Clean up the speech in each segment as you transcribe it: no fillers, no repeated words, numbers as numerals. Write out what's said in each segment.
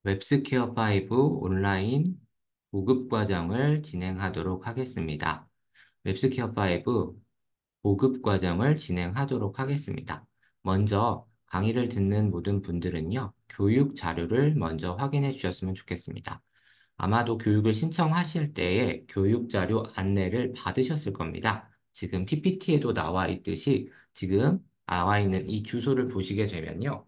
웹스퀘어 5 온라인 보급 과정을 진행하도록 하겠습니다. 웹스퀘어 5 보급 과정을 진행하도록 하겠습니다. 먼저 강의를 듣는 모든 분들은요, 교육 자료를 먼저 확인해 주셨으면 좋겠습니다. 아마도 교육을 신청하실 때에 교육 자료 안내를 받으셨을 겁니다. 지금 PPT에도 나와 있듯이 지금 나와 있는 이 주소를 보시게 되면요.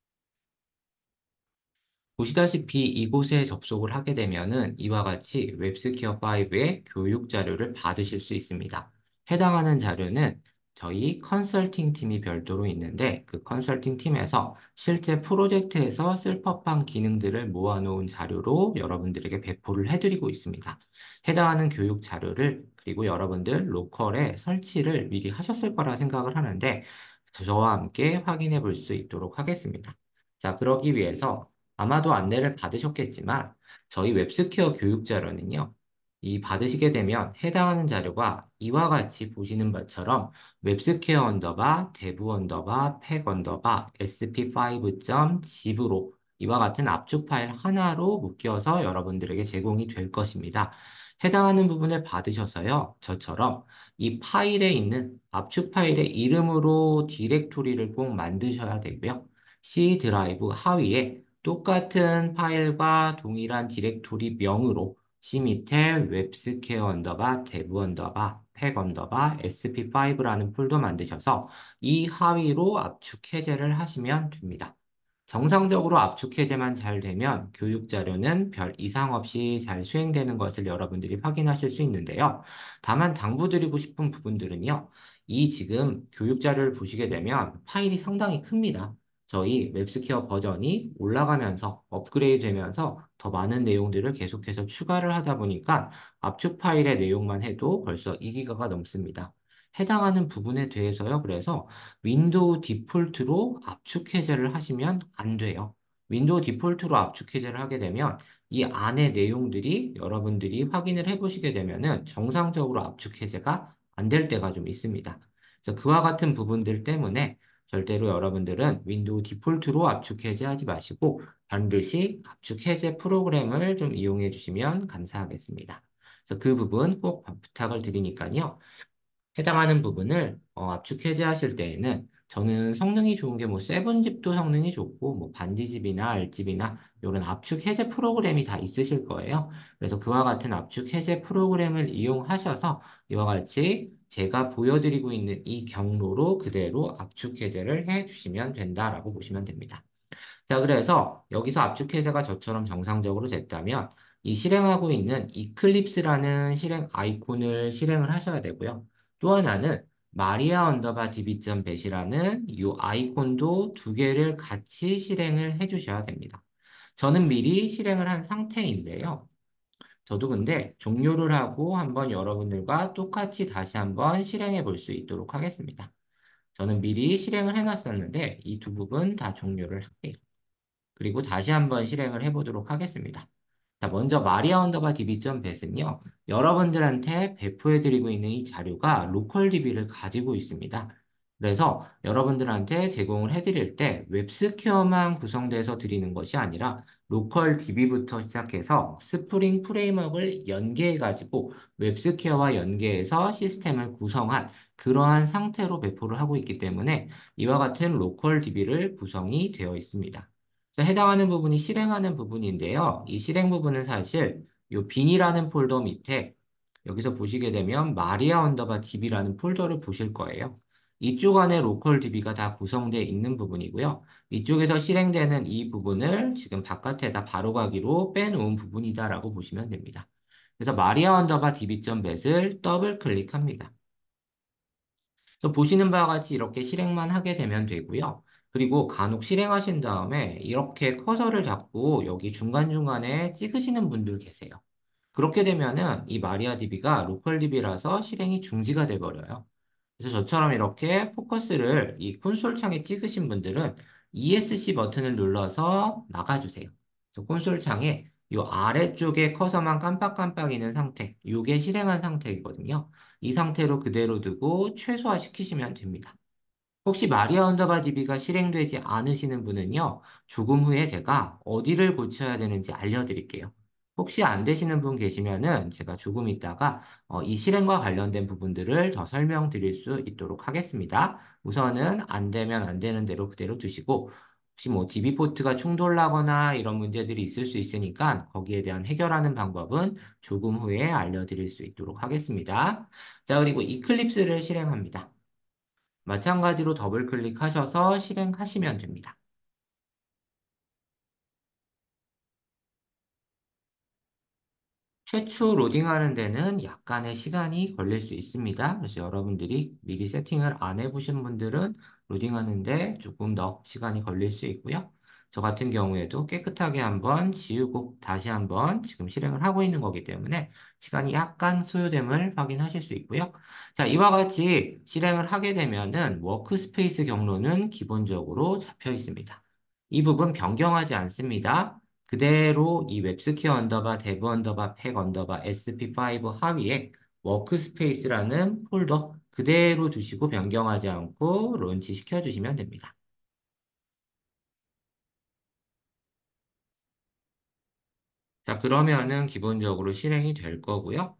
보시다시피 이곳에 접속을 하게 되면은 이와 같이 웹스퀘어 5의 교육 자료를 받으실 수 있습니다. 해당하는 자료는 저희 컨설팅 팀이 별도로 있는데 그 컨설팅 팀에서 실제 프로젝트에서 쓸 법한 기능들을 모아놓은 자료로 여러분들에게 배포를 해드리고 있습니다. 해당하는 교육 자료를 그리고 여러분들 로컬에 설치를 미리 하셨을 거라 생각을 하는데 저와 함께 확인해 볼 수 있도록 하겠습니다. 자, 그러기 위해서 아마도 안내를 받으셨겠지만 저희 웹스퀘어 교육 자료는요. 이 받으시게 되면 해당하는 자료가 이와 같이 보시는 것처럼 웹스퀘어 언더바 대부 언더바 팩 언더바 sp5.zip으로 이와 같은 압축 파일 하나로 묶여서 여러분들에게 제공이 될 것입니다. 해당하는 부분을 받으셔서요. 저처럼 이 파일에 있는 압축 파일의 이름으로 디렉토리를 꼭 만드셔야 되고요. C 드라이브 하위에 똑같은 파일과 동일한 디렉토리 명으로 C 밑에 웹스퀘어 언더바 대부 언더바 팩 언더바 sp5라는 폴더 만드셔서 이 하위로 압축 해제를 하시면 됩니다. 정상적으로 압축 해제만 잘 되면 교육 자료는 별 이상 없이 잘 수행되는 것을 여러분들이 확인하실 수 있는데요. 다만 당부드리고 싶은 부분들은요. 이 지금 교육 자료를 보시게 되면 파일이 상당히 큽니다. 저희 웹스퀘어 버전이 올라가면서 업그레이드 되면서 더 많은 내용들을 계속해서 추가를 하다 보니까 압축 파일의 내용만 해도 벌써 2기가가 넘습니다. 해당하는 부분에 대해서요. 그래서 윈도우 디폴트로 압축 해제를 하시면 안 돼요. 윈도우 디폴트로 압축 해제를 하게 되면 이 안의 내용들이 여러분들이 확인을 해보시게 되면은 정상적으로 압축 해제가 안 될 때가 좀 있습니다. 그래서 그와 같은 부분들 때문에 절대로 여러분들은 윈도우 디폴트로 압축 해제하지 마시고 반드시 압축 해제 프로그램을 좀 이용해 주시면 감사하겠습니다. 그래서 그 부분 꼭 부탁을 드리니까요. 해당하는 부분을 압축 해제하실 때에는 저는 성능이 좋은 게 뭐 7집도 성능이 좋고 뭐 반디집이나 R집이나 이런 압축 해제 프로그램이 다 있으실 거예요. 그래서 그와 같은 압축 해제 프로그램을 이용하셔서 이와 같이 제가 보여드리고 있는 이 경로로 그대로 압축 해제를 해 주시면 된다라고 보시면 됩니다. 자, 그래서 여기서 압축 해제가 저처럼 정상적으로 됐다면 이 실행하고 있는 이클립스라는 실행 아이콘을 실행을 하셔야 되고요. 또 하나는 마리아 언더바 db.bat이라는 이 아이콘도 두 개를 같이 실행을 해 주셔야 됩니다. 저는 미리 실행을 한 상태인데요. 저도 근데 종료를 하고 한번 여러분들과 똑같이 다시 한번 실행해 볼 수 있도록 하겠습니다. 저는 미리 실행을 해놨었는데 이 두 부분 다 종료를 할게요. 그리고 다시 한번 실행을 해보도록 하겠습니다. 자, 먼저 마리아 언더바 db.bat은요, 여러분들한테 배포해드리고 있는 이 자료가 로컬 DB를 가지고 있습니다. 그래서 여러분들한테 제공을 해드릴 때 웹스퀘어만 구성돼서 드리는 것이 아니라 로컬 DB부터 시작해서 스프링 프레임워크를 연계해가지고 웹스퀘어와 연계해서 시스템을 구성한 그러한 상태로 배포를 하고 있기 때문에 이와 같은 로컬 DB를 구성이 되어 있습니다. 해당하는 부분이 실행하는 부분인데요. 이 실행 부분은 사실 이 빈이라는 폴더 밑에 여기서 보시게 되면 마리아 언더바 DB라는 폴더를 보실 거예요. 이쪽 안에 로컬 DB가 다 구성되어 있는 부분이고요. 이쪽에서 실행되는 이 부분을 지금 바깥에다 바로 가기로 빼놓은 부분이다라고 보시면 됩니다. 그래서 마리아 언더바 db.bat을 더블 클릭합니다. 그래서 보시는 바와 같이 이렇게 실행만 하게 되면 되고요. 그리고 간혹 실행하신 다음에 이렇게 커서를 잡고 여기 중간중간에 찍으시는 분들 계세요. 그렇게 되면은 이 마리아DB가 로컬DB라서 실행이 중지가 돼버려요. 그래서 저처럼 이렇게 포커스를 이 콘솔 창에 찍으신 분들은 ESC 버튼을 눌러서 막아주세요. 그래서 콘솔 창에 이 아래쪽에 커서만 깜빡깜빡이는 상태, 이게 실행한 상태이거든요. 이 상태로 그대로 두고 최소화 시키시면 됩니다. 혹시 마리아 언더바 DB가 실행되지 않으시는 분은요, 조금 후에 제가 어디를 고쳐야 되는지 알려드릴게요. 혹시 안 되시는 분 계시면은 제가 조금 있다가 이 실행과 관련된 부분들을 더 설명드릴 수 있도록 하겠습니다. 우선은 안 되면 안 되는 대로 그대로 두시고, 혹시 뭐 DB 포트가 충돌나거나 이런 문제들이 있을 수 있으니까 거기에 대한 해결하는 방법은 조금 후에 알려드릴 수 있도록 하겠습니다. 자, 그리고 이클립스를 실행합니다. 마찬가지로 더블 클릭하셔서 실행하시면 됩니다. 최초 로딩하는 데는 약간의 시간이 걸릴 수 있습니다. 그래서 여러분들이 미리 세팅을 안 해보신 분들은 로딩하는데 조금 더 시간이 걸릴 수 있고요. 저 같은 경우에도 깨끗하게 한번 지우고 다시 한번 지금 실행을 하고 있는 거기 때문에 시간이 약간 소요됨을 확인하실 수 있고요. 자, 이와 같이 실행을 하게 되면은 워크스페이스 경로는 기본적으로 잡혀 있습니다. 이 부분 변경하지 않습니다. 그대로 이 웹스퀘어 언더바 데브 언더바 팩 언더바 sp5 하위에 워크스페이스라는 폴더 그대로 두시고 변경하지 않고 론치 시켜주시면 됩니다. 자, 그러면은 기본적으로 실행이 될 거고요.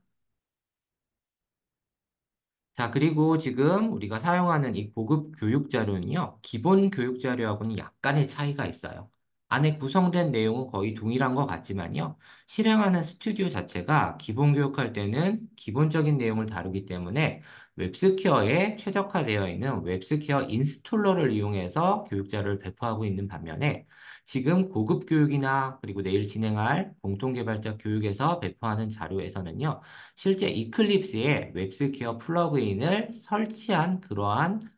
자, 그리고 지금 우리가 사용하는 이 고급 교육 자료는요, 기본 교육 자료하고는 약간의 차이가 있어요. 안에 구성된 내용은 거의 동일한 것 같지만요, 실행하는 스튜디오 자체가 기본 교육할 때는 기본적인 내용을 다루기 때문에 웹스퀘어에 최적화되어 있는 웹스퀘어 인스톨러를 이용해서 교육 자료를 배포하고 있는 반면에 지금 고급 교육이나 그리고 내일 진행할 공통개발자 교육에서 배포하는 자료에서는요, 실제 이클립스에 웹스퀘어 플러그인을 설치한 그러한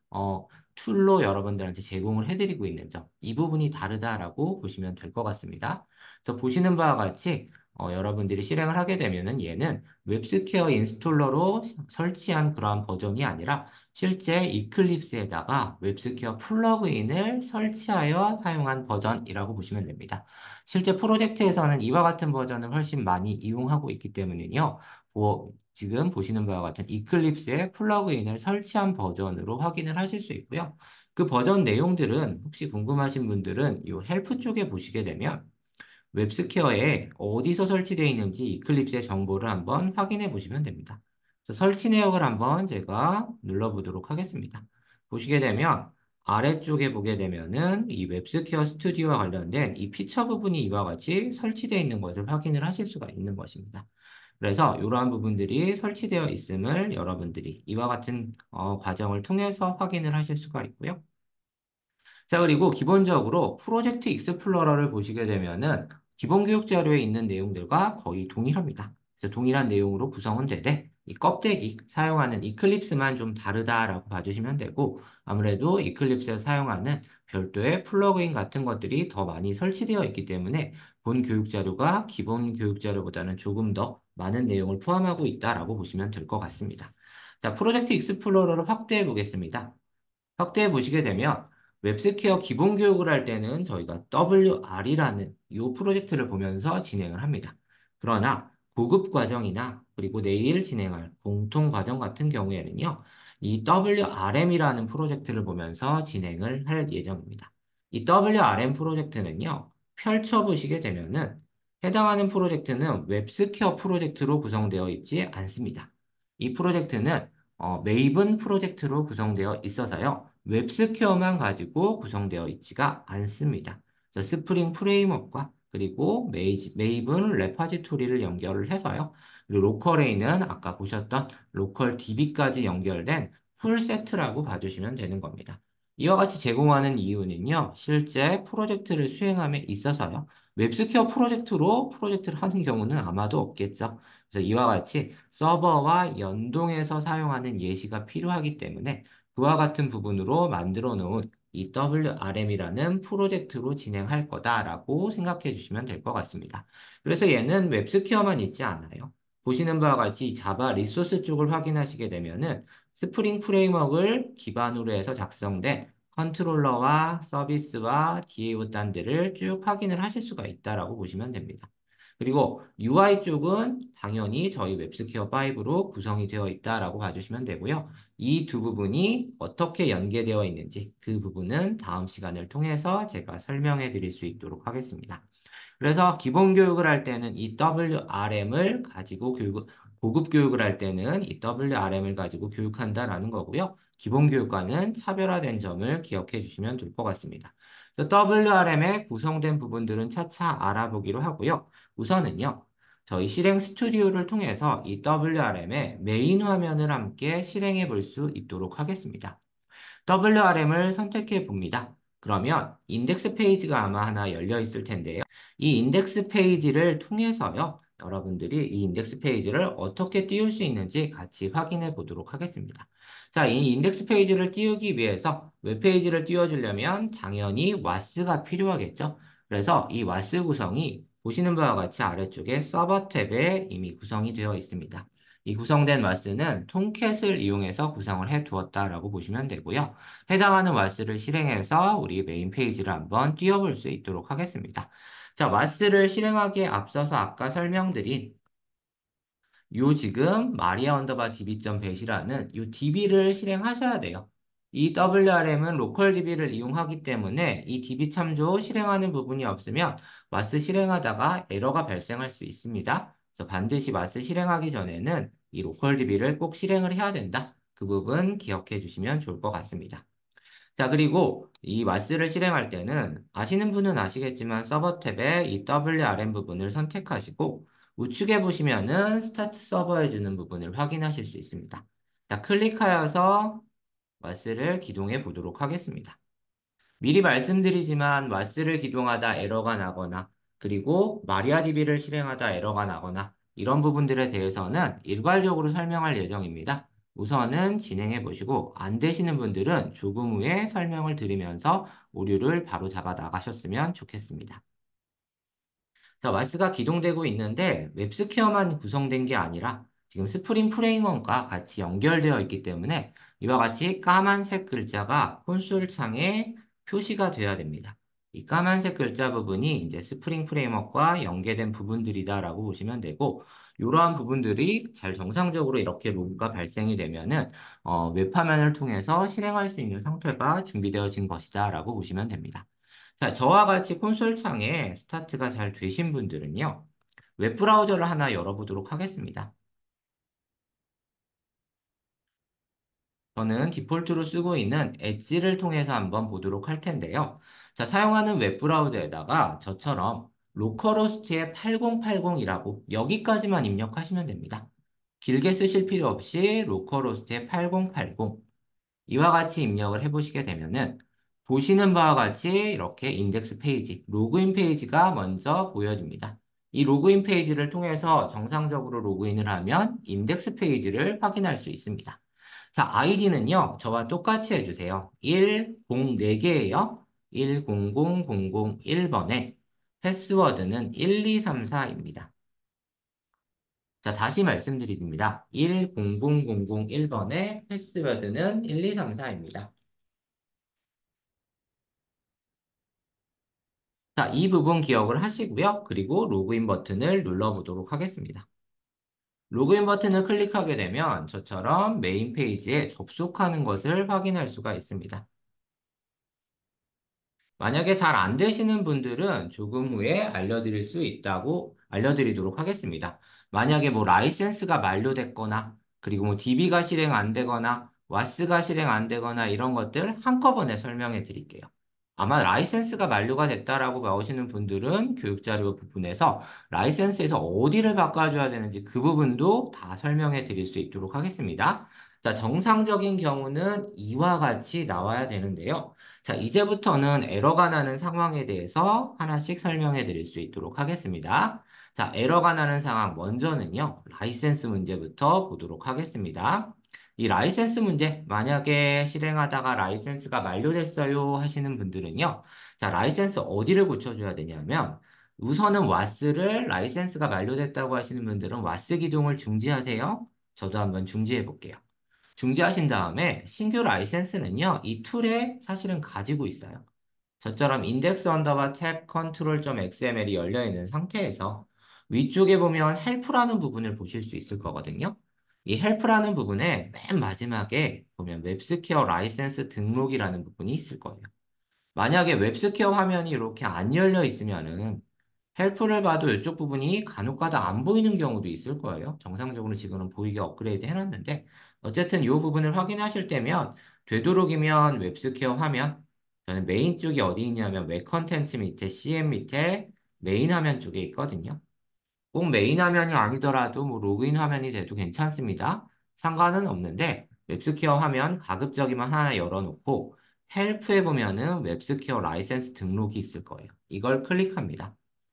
툴로 여러분들한테 제공을 해드리고 있는 점, 이 부분이 다르다라고 보시면 될 것 같습니다. 그래서 보시는 바와 같이 여러분들이 실행을 하게 되면은 얘는 웹스퀘어 인스톨러로 설치한 그러한 버전이 아니라 실제 이클립스에다가 웹스퀘어 플러그인을 설치하여 사용한 버전이라고 보시면 됩니다. 실제 프로젝트에서는 이와 같은 버전을 훨씬 많이 이용하고 있기 때문에요. 지금 보시는 바와 같은 이클립스에 플러그인을 설치한 버전으로 확인을 하실 수 있고요. 그 버전 내용들은 혹시 궁금하신 분들은 이 헬프 쪽에 보시게 되면 웹스퀘어에 어디서 설치되어 있는지 이클립스의 정보를 한번 확인해 보시면 됩니다. 그래서 설치 내역을 한번 제가 눌러보도록 하겠습니다. 보시게 되면 아래쪽에 보게 되면은 이 웹스퀘어 스튜디오와 관련된 이 피처 부분이 이와 같이 설치되어 있는 것을 확인을 하실 수가 있는 것입니다. 그래서 이러한 부분들이 설치되어 있음을 여러분들이 이와 같은 과정을 통해서 확인을 하실 수가 있고요. 자, 그리고 기본적으로 프로젝트 익스플로러를 보시게 되면은 기본 교육 자료에 있는 내용들과 거의 동일합니다. 그래서 동일한 내용으로 구성은 되되 이 껍데기 사용하는 이클립스만 좀 다르다라고 봐주시면 되고 아무래도 이클립스에 사용하는 별도의 플러그인 같은 것들이 더 많이 설치되어 있기 때문에 본 교육 자료가 기본 교육 자료보다는 조금 더 많은 내용을 포함하고 있다라고 보시면 될 것 같습니다. 자, 프로젝트 익스플로러를 확대해 보겠습니다. 확대해 보시게 되면 웹스퀘어 기본 교육을 할 때는 저희가 WR이라는 이 프로젝트를 보면서 진행을 합니다. 그러나 고급 과정이나 그리고 내일 진행할 공통 과정 같은 경우에는요, 이 WRM이라는 프로젝트를 보면서 진행을 할 예정입니다. 이 WRM 프로젝트는요, 펼쳐보시게 되면은 해당하는 프로젝트는 웹스퀘어 프로젝트로 구성되어 있지 않습니다. 이 프로젝트는 메이븐 프로젝트로 구성되어 있어서요. 웹스퀘어만 가지고 구성되어 있지가 않습니다. 그래서 스프링 프레임워크와 그리고 메이븐 레파지토리를 연결을 해서요. 그리고 로컬에는 아까 보셨던 로컬 DB까지 연결된 풀 세트라고 봐주시면 되는 겁니다. 이와 같이 제공하는 이유는요. 실제 프로젝트를 수행함에 있어서요. 웹스퀘어 프로젝트를 하는 경우는 아마도 없겠죠. 그래서 이와 같이 서버와 연동해서 사용하는 예시가 필요하기 때문에 그와 같은 부분으로 만들어 놓은 이 WRM이라는 프로젝트로 진행할 거다라고 생각해 주시면 될 것 같습니다. 그래서 얘는 웹스퀘어만 있지 않아요. 보시는 바와 같이 자바 리소스 쪽을 확인하시게 되면은 스프링 프레임워크를 기반으로 해서 작성된 컨트롤러와 서비스와 DAO 단들을 쭉 확인을 하실 수가 있다라고 보시면 됩니다. 그리고 UI 쪽은 당연히 저희 웹스퀘어 5로 구성이 되어 있다라고 봐주시면 되고요. 이 두 부분이 어떻게 연계되어 있는지 그 부분은 다음 시간을 통해서 제가 설명해 드릴 수 있도록 하겠습니다. 그래서 기본 교육을 할 때는 이 WRM을 가지고 고급 교육을 할 때는 이 WRM을 가지고 교육한다라는 거고요. 기본 교육과는 차별화된 점을 기억해 주시면 될 것 같습니다. 그래서 WRM의 구성된 부분들은 차차 알아보기로 하고요. 우선은요. 저희 실행 스튜디오를 통해서 이 WRM의 메인 화면을 함께 실행해 볼 수 있도록 하겠습니다. WRM을 선택해 봅니다. 그러면 인덱스 페이지가 아마 하나 열려 있을 텐데요. 이 인덱스 페이지를 통해서요. 여러분들이 이 인덱스 페이지를 어떻게 띄울 수 있는지 같이 확인해 보도록 하겠습니다. 자, 이 인덱스 페이지를 띄우기 위해서 웹페이지를 띄워주려면 당연히 WAS가 필요하겠죠. 그래서 이 WAS 구성이 보시는 바와 같이 아래쪽에 서버 탭에 이미 구성이 되어 있습니다. 이 구성된 WAS는 통캣을 이용해서 구성을 해 두었다라고 보시면 되고요. 해당하는 WAS를 실행해서 우리 메인 페이지를 한번 띄워볼 수 있도록 하겠습니다. 자, WAS를 실행하기에 앞서서 아까 설명드린 요 지금 마리아 언더바 db.bat이라는 요 db를 실행하셔야 돼요. 이 WRM은 로컬 DB를 이용하기 때문에 이 DB 참조 실행하는 부분이 없으면 WAS 실행하다가 에러가 발생할 수 있습니다. 그래서 반드시 WAS 실행하기 전에는 이 로컬 DB를 꼭 실행을 해야 된다. 그 부분 기억해 주시면 좋을 것 같습니다. 자, 그리고 이 마스를 실행할 때는 아시는 분은 아시겠지만 서버 탭에 이 WRM 부분을 선택하시고 우측에 보시면은 스타트 서버 해주는 부분을 확인하실 수 있습니다. 자, 클릭하여서 마스를 기동해 보도록 하겠습니다. 미리 말씀드리지만 왓스를 기동하다 에러가 나거나 그리고 마리아DB를 실행하다 에러가 나거나 이런 부분들에 대해서는 일괄적으로 설명할 예정입니다. 우선은 진행해 보시고 안 되시는 분들은 조금 후에 설명을 드리면서 오류를 바로 잡아 나가셨으면 좋겠습니다. 자, 왓스가 기동되고 있는데 웹스퀘어만 구성된 게 아니라 지금 스프링 프레임워크와 같이 연결되어 있기 때문에 이와 같이 까만색 글자가 콘솔 창에 표시가 돼야 됩니다. 이 까만색 글자 부분이 이제 스프링 프레임워크와 연계된 부분들이다라고 보시면 되고 이러한 부분들이 잘 정상적으로 이렇게 로그가 발생이 되면은 웹화면을 통해서 실행할 수 있는 상태가 준비되어진 것이다라고 보시면 됩니다. 자, 저와 같이 콘솔 창에 스타트가 잘 되신 분들은요, 웹브라우저를 하나 열어보도록 하겠습니다. 저는 디폴트로 쓰고 있는 엣지를 통해서 한번 보도록 할 텐데요. 자, 사용하는 웹브라우저에다가 저처럼 로컬호스트의 8080이라고 여기까지만 입력하시면 됩니다. 길게 쓰실 필요 없이 로컬호스트의 8080 이와 같이 입력을 해보시게 되면은 보시는 바와 같이 이렇게 인덱스 페이지, 로그인 페이지가 먼저 보여집니다. 이 로그인 페이지를 통해서 정상적으로 로그인을 하면 인덱스 페이지를 확인할 수 있습니다. 자, 아이디는요, 저와 똑같이 해주세요. 4개예요. 100001번에 패스워드는 1234입니다. 자, 다시 말씀드립니다. 100001번에 패스워드는 1234입니다. 자, 이 부분 기억을 하시고요. 그리고 로그인 버튼을 눌러보도록 하겠습니다. 로그인 버튼을 클릭하게 되면 저처럼 메인 페이지에 접속하는 것을 확인할 수가 있습니다. 만약에 잘 안 되시는 분들은 조금 후에 알려드리도록 하겠습니다. 만약에 뭐 라이센스가 만료됐거나, 그리고 뭐 DB가 실행 안 되거나, 와스가 실행 안 되거나 이런 것들 한꺼번에 설명해 드릴게요. 아마 라이센스가 만료가 됐다라고 나오시는 분들은 교육자료 부분에서 라이센스에서 어디를 바꿔줘야 되는지 그 부분도 다 설명해 드릴 수 있도록 하겠습니다. 자, 정상적인 경우는 이와 같이 나와야 되는데요. 자, 이제부터는 에러가 나는 상황에 대해서 하나씩 설명해 드릴 수 있도록 하겠습니다. 자, 에러가 나는 상황 먼저는요, 라이센스 문제부터 보도록 하겠습니다. 이 라이센스 문제, 만약에 실행하다가 라이센스가 만료됐어요 하시는 분들은요, 자, 라이센스 어디를 고쳐줘야 되냐면, 우선은 와스를 라이센스가 만료됐다고 하시는 분들은 와스 기동을 중지하세요. 저도 한번 중지해 볼게요. 중지하신 다음에 신규 라이센스는요, 이 툴에 사실은 가지고 있어요. 저처럼 index 언더바 탭 control.xml이 열려 있는 상태에서 위쪽에 보면 help라는 부분을 보실 수 있을 거거든요. 이 헬프라는 부분에 맨 마지막에 보면 웹스퀘어 라이센스 등록이라는 부분이 있을 거예요. 만약에 웹스퀘어 화면이 이렇게 안 열려 있으면은 헬프를 봐도 이쪽 부분이 간혹가다 안 보이는 경우도 있을 거예요. 정상적으로 지금은 보이게 업그레이드 해놨는데 어쨌든 이 부분을 확인하실 때면 되도록이면 웹스퀘어 화면 저는 메인 쪽이 어디 있냐면 웹 컨텐츠 밑에 CM 밑에 메인 화면 쪽에 있거든요. 꼭 메인 화면이 아니더라도 뭐 로그인 화면이 돼도 괜찮습니다. 상관은 없는데 웹스퀘어 화면 가급적이면 하나 열어놓고 헬프에 보면은 웹스퀘어 라이센스 등록이 있을 거예요. 이걸 클릭합니다.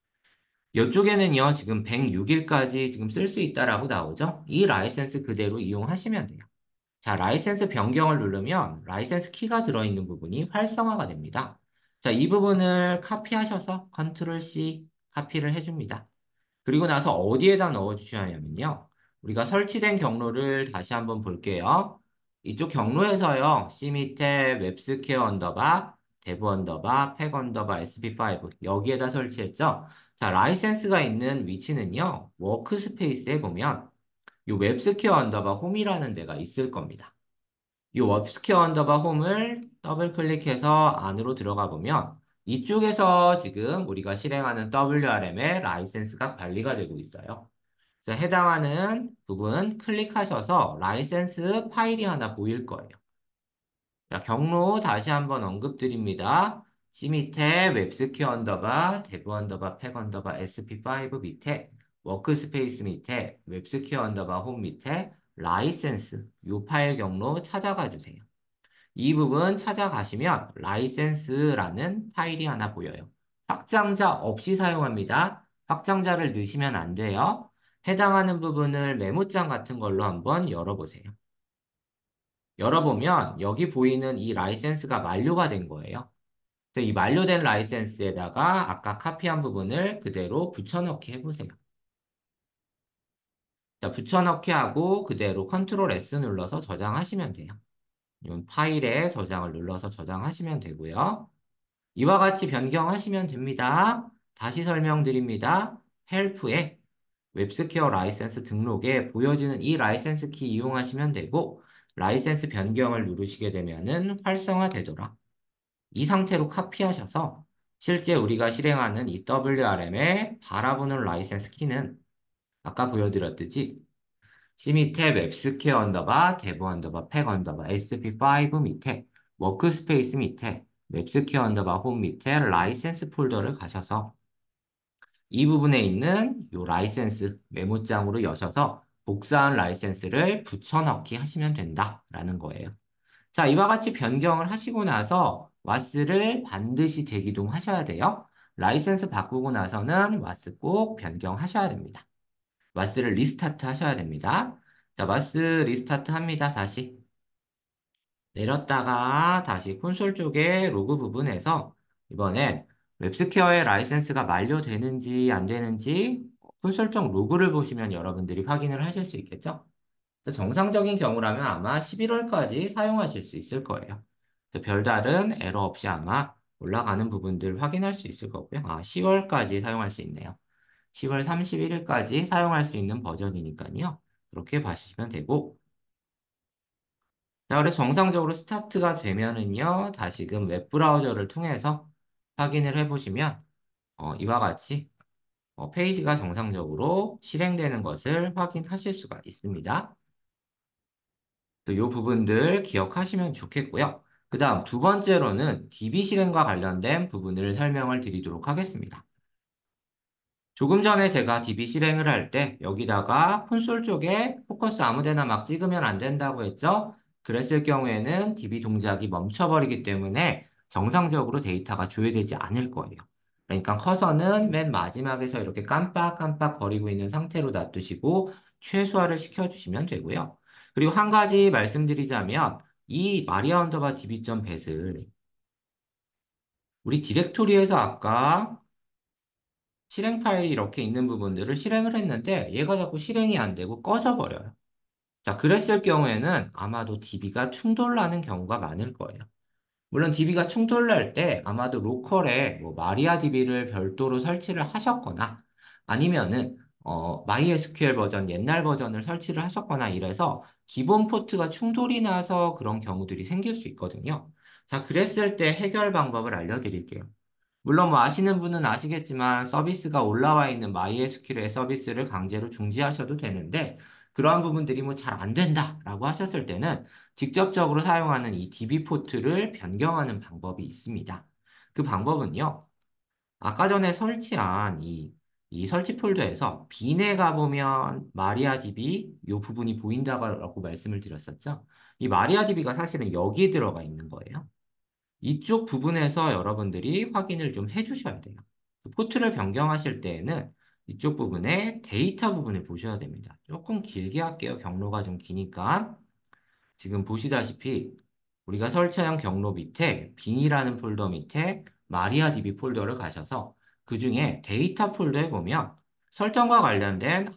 이쪽에는요, 지금 106일까지 지금 쓸 수 있다라고 나오죠? 이 라이센스 그대로 이용하시면 돼요. 자, 라이센스 변경을 누르면 라이센스 키가 들어있는 부분이 활성화가 됩니다. 자, 이 부분을 카피하셔서 컨트롤 C 카피를 해줍니다. 그리고 나서 어디에다 넣어주셔야 하냐면요. 우리가 설치된 경로를 다시 한번 볼게요. 이쪽 경로에서요. C 밑에 웹스퀘어 언더바, 데브 언더바, 팩 언더바, SP5 여기에다 설치했죠. 자, 라이센스가 있는 위치는요. 워크스페이스에 보면 이 웹스퀘어 언더바 홈이라는 데가 있을 겁니다. 이 웹스퀘어 언더바 홈을 더블 클릭해서 안으로 들어가 보면 이쪽에서 지금 우리가 실행하는 WRM의 라이센스가 관리가 되고 있어요. 자, 해당하는 부분 클릭하셔서 라이센스 파일이 하나 보일 거예요. 자, 경로 다시 한번 언급드립니다. C 밑에 웹스퀘어 언더바, 데브 언더바, 팩 언더바, SP5 밑에 워크스페이스 밑에 웹스퀘어 언더바 홈 밑에 라이센스 이 파일 경로 찾아가 주세요. 이 부분 찾아가시면 라이센스라는 파일이 하나 보여요. 확장자 없이 사용합니다. 확장자를 넣으시면 안 돼요. 해당하는 부분을 메모장 같은 걸로 한번 열어보세요. 열어보면 여기 보이는 이 라이센스가 만료가 된 거예요. 그래서 이 만료된 라이센스에다가 아까 카피한 부분을 그대로 붙여넣기 해보세요. 자, 붙여넣기 하고 그대로 컨트롤 S 눌러서 저장하시면 돼요. 이 파일에 저장을 눌러서 저장하시면 되고요. 이와 같이 변경하시면 됩니다. 다시 설명드립니다. 헬프에 웹스퀘어 라이센스 등록에 보여지는 이 라이센스 키 이용하시면 되고 라이센스 변경을 누르시게 되면은 활성화되더라. 이 상태로 카피하셔서 실제 우리가 실행하는 이 WRM의 바라보는 라이센스 키는 아까 보여드렸듯이 C 밑에 웹스퀘어 언더바, 데브 언더바, 팩 언더바, SP5 밑에 워크스페이스 밑에 웹스퀘어 언더바 홈 밑에 라이센스 폴더를 가셔서 이 부분에 있는 이 라이센스 메모장으로 여셔서 복사한 라이센스를 붙여넣기 하시면 된다라는 거예요. 자, 이와 같이 변경을 하시고 나서 왓스를 반드시 재기동하셔야 돼요. 라이센스 바꾸고 나서는 왓스 꼭 변경하셔야 됩니다. 왓스를 리스타트 하셔야 됩니다. 자, 왓스 리스타트 합니다. 다시. 내렸다가 다시 콘솔 쪽에 로그 부분에서 이번엔 웹스퀘어의 라이센스가 만료되는지 안 되는지 콘솔 쪽 로그를 보시면 여러분들이 확인을 하실 수 있겠죠? 그래서 정상적인 경우라면 아마 11월까지 사용하실 수 있을 거예요. 그래서 별다른 에러 없이 아마 올라가는 부분들 확인할 수 있을 거고요. 아, 10월까지 사용할 수 있네요. 10월 31일까지 사용할 수 있는 버전이니까요. 그렇게 봐주시면 되고 자, 그래서 정상적으로 스타트가 되면은요, 다시금 웹브라우저를 통해서 확인을 해보시면, 이와 같이 페이지가 정상적으로 실행되는 것을 확인하실 수가 있습니다. 이 부분들 기억하시면 좋겠고요. 그 다음 두 번째로는 DB 실행과 관련된 부분을 설명을 드리도록 하겠습니다. 조금 전에 제가 DB 실행을 할 때 여기다가 콘솔 쪽에 포커스 아무데나 막 찍으면 안 된다고 했죠? 그랬을 경우에는 DB 동작이 멈춰버리기 때문에 정상적으로 데이터가 조회되지 않을 거예요. 그러니까 커서는 맨 마지막에서 이렇게 깜빡깜빡 거리고 있는 상태로 놔두시고 최소화를 시켜주시면 되고요. 그리고 한 가지 말씀드리자면 이 마리아 언더바 db.bat을 우리 디렉토리에서 아까 실행 파일이 이렇게 있는 부분들을 실행을 했는데 얘가 자꾸 실행이 안 되고 꺼져 버려요. 자, 그랬을 경우에는 아마도 DB가 충돌나는 경우가 많을 거예요. 물론 DB가 충돌날 때 아마도 로컬에 뭐 마리아 DB를 별도로 설치를 하셨거나 아니면은 MySQL 버전, 옛날 버전을 설치를 하셨거나 이래서 기본 포트가 충돌이 나서 그런 경우들이 생길 수 있거든요. 자, 그랬을 때 해결 방법을 알려드릴게요. 물론 뭐 아시는 분은 아시겠지만 서비스가 올라와 있는 MySQL의 서비스를 강제로 중지하셔도 되는데 그러한 부분들이 뭐 잘 안 된다라고 하셨을 때는 직접적으로 사용하는 이 DB 포트를 변경하는 방법이 있습니다. 그 방법은요. 아까 전에 설치한 이 설치 폴더에서 빈에 가보면 마리아DB 이 부분이 보인다고 말씀을 드렸었죠. 이 마리아DB가 사실은 여기에 들어가 있는 거예요. 이쪽 부분에서 여러분들이 확인을 좀 해주셔야 돼요. 그 포트를 변경하실 때에는 이쪽 부분에 데이터 부분을 보셔야 됩니다. 조금 길게 할게요. 경로가 좀 기니까. 지금 보시다시피 우리가 설치한 경로 밑에 빈이라는 폴더 밑에 마리아DB 폴더를 가셔서 그 중에 데이터 폴더에 보면 설정과 관련된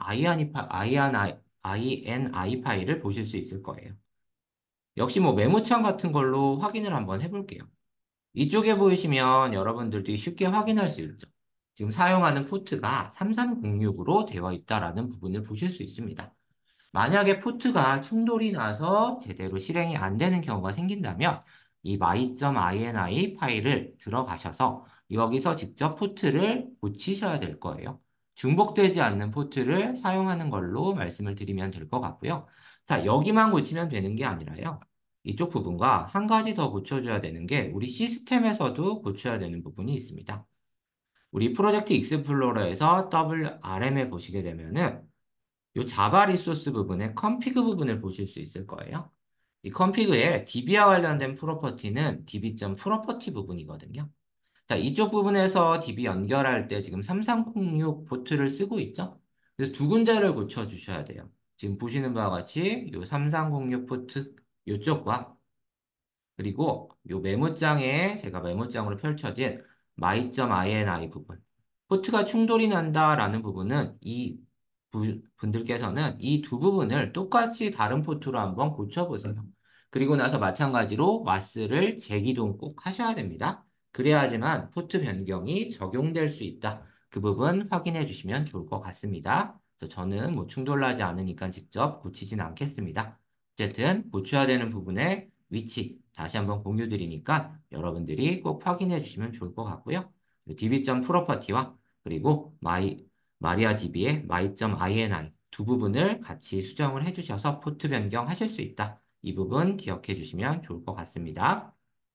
INI 파일을 보실 수 있을 거예요. 역시 뭐 메모창 같은 걸로 확인을 한번 해볼게요. 이쪽에 보이시면 여러분들도 쉽게 확인할 수 있죠. 지금 사용하는 포트가 3306으로 되어 있다라는 부분을 보실 수 있습니다. 만약에 포트가 충돌이 나서 제대로 실행이 안 되는 경우가 생긴다면 이 my.ini 파일을 들어가셔서 여기서 직접 포트를 고치셔야 될 거예요. 중복되지 않는 포트를 사용하는 걸로 말씀을 드리면 될 것 같고요. 자, 여기만 고치면 되는 게 아니라요. 이쪽 부분과 한 가지 더 고쳐줘야 되는 게 우리 시스템에서도 고쳐야 되는 부분이 있습니다. 우리 프로젝트 익스플로러에서 WRM에 보시게 되면은 이 자바 리소스 부분의 컴피그 부분을 보실 수 있을 거예요. 이 컴피그의 DB와 관련된 프로퍼티는 db.property 부분이거든요. 자, 이쪽 부분에서 DB 연결할 때 지금 3306 포트를 쓰고 있죠? 그래서 두 군데를 고쳐주셔야 돼요. 지금 보시는 바와 같이 이 3306 포트 이쪽과 그리고 요 메모장에 제가 메모장으로 펼쳐진 my.ini 부분. 포트가 충돌이 난다라는 부분은 이 분들께서는 이 두 부분을 똑같이 다른 포트로 한번 고쳐보세요. 그리고 나서 마찬가지로 왓스를 재기동 꼭 하셔야 됩니다. 그래야지만 포트 변경이 적용될 수 있다. 그 부분 확인해 주시면 좋을 것 같습니다. 그래서 저는 뭐 충돌나지 않으니까 직접 고치진 않겠습니다. 어쨌든 고쳐야 되는 부분의 위치 다시 한번 공유 드리니까 여러분들이 꼭 확인해 주시면 좋을 것 같고요. db.property와 그리고 마리아DB의 my.ini 두 부분을 같이 수정을 해주셔서 포트 변경하실 수 있다. 이 부분 기억해 주시면 좋을 것 같습니다.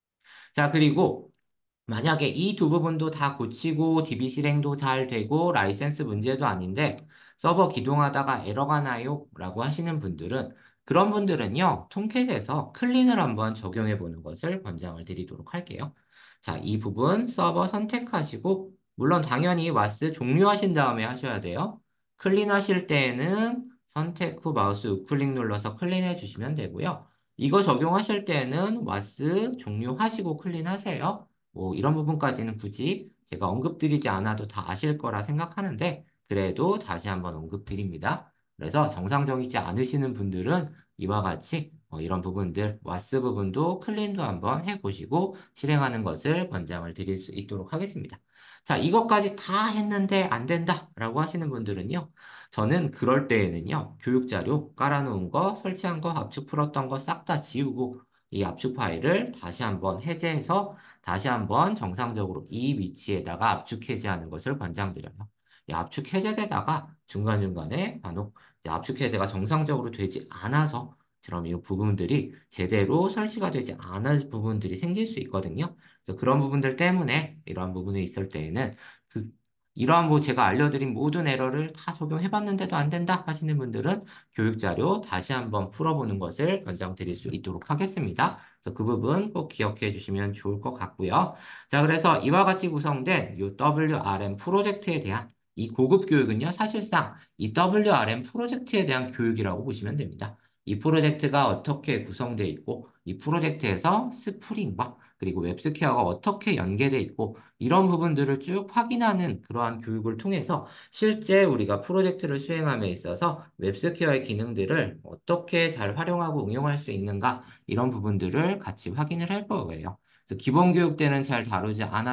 자, 그리고 만약에 이 두 부분도 다 고치고 DB 실행도 잘 되고 라이센스 문제도 아닌데 서버 기동하다가 에러가 나요? 라고 하시는 분들은 그런 분들은요, 톰캣에서 클린을 한번 적용해 보는 것을 권장을 드리도록 할게요. 자, 이 부분 서버 선택하시고 물론 당연히 왓스 종료하신 다음에 하셔야 돼요. 클린 하실 때에는 선택 후 마우스 우클릭 눌러서 클린해 주시면 되고요. 이거 적용하실 때는 왓스 종료하시고 클린하세요. 뭐 이런 부분까지는 굳이 제가 언급드리지 않아도 다 아실 거라 생각하는데 그래도 다시 한번 언급드립니다. 그래서 정상적이지 않으시는 분들은 이와 같이 이런 부분들, 왓스 부분도 클린도 한번 해보시고 실행하는 것을 권장을 드릴 수 있도록 하겠습니다. 자, 이것까지 다 했는데 안 된다라고 하시는 분들은요. 저는 그럴 때에는요. 교육자료 깔아놓은 거, 설치한 거, 압축 풀었던 거 싹 다 지우고 이 압축 파일을 다시 한번 해제해서 다시 한번 정상적으로 이 위치에다가 압축 해제하는 것을 권장드려요. 이 압축 해제되다가 중간중간에 간혹 이제 압축 해제가 정상적으로 되지 않아서 그럼 이 부분들이 제대로 설치가 되지 않은 부분들이 생길 수 있거든요. 그래서 그런 부분들 때문에 이러한 부분이 있을 때에는 그 이러한 뭐 제가 알려드린 모든 에러를 다 적용해봤는데도 안 된다 하시는 분들은 교육자료 다시 한번 풀어보는 것을 권장드릴 수 있도록 하겠습니다. 그래서 그 부분 꼭 기억해 주시면 좋을 것 같고요. 자, 그래서 이와 같이 구성된 이 WRM 프로젝트에 대한 이 고급 교육은요, 사실상 이 WRM 프로젝트에 대한 교육이라고 보시면 됩니다. 이 프로젝트가 어떻게 구성되어 있고, 이 프로젝트에서 스프링과 그리고 웹스퀘어가 어떻게 연계되어 있고, 이런 부분들을 쭉 확인하는 그러한 교육을 통해서 실제 우리가 프로젝트를 수행함에 있어서 웹스퀘어의 기능들을 어떻게 잘 활용하고 응용할 수 있는가, 이런 부분들을 같이 확인을 할 거예요. 그래서 기본 교육 때는 잘 다루지 않았던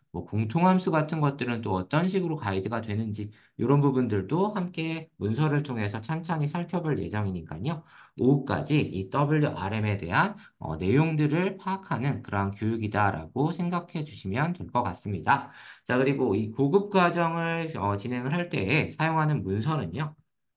뭐 공통함수 같은 것들은 또 어떤 식으로 가이드가 되는지 이런 부분들도 함께 문서를 통해서 찬찬히 살펴볼 예정이니까요. 오후까지 이 WRM에 대한 내용들을 파악하는 그러한 교육이다라고 생각해 주시면 될 것 같습니다. 자, 그리고 이 고급 과정을 진행을 할 때에 사용하는 문서는요.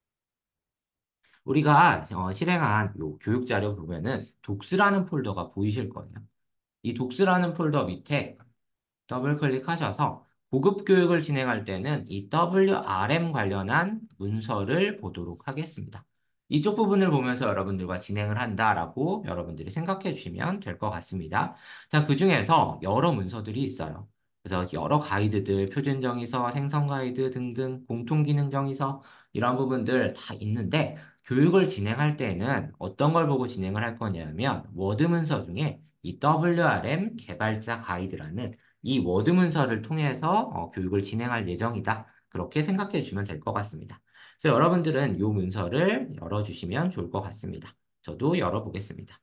우리가 실행한 요 교육 자료 보면은 독스라는 폴더가 보이실 거예요. 이 독스라는 폴더 밑에 더블 클릭하셔서 고급 교육을 진행할 때는 이 WRM 관련한 문서를 보도록 하겠습니다. 이쪽 부분을 보면서 여러분들과 진행을 한다라고 여러분들이 생각해 주시면 될 것 같습니다. 자, 그 중에서 여러 문서들이 있어요. 그래서 여러 가이드들, 표준 정의서, 생성 가이드 등등, 공통 기능 정의서 이런 부분들 다 있는데 교육을 진행할 때는 어떤 걸 보고 진행을 할 거냐면 워드 문서 중에 이 WRM 개발자 가이드라는 이 워드 문서를 통해서 교육을 진행할 예정이다. 그렇게 생각해 주시면 될 것 같습니다. 그래서 여러분들은 이 문서를 열어주시면 좋을 것 같습니다. 저도 열어보겠습니다.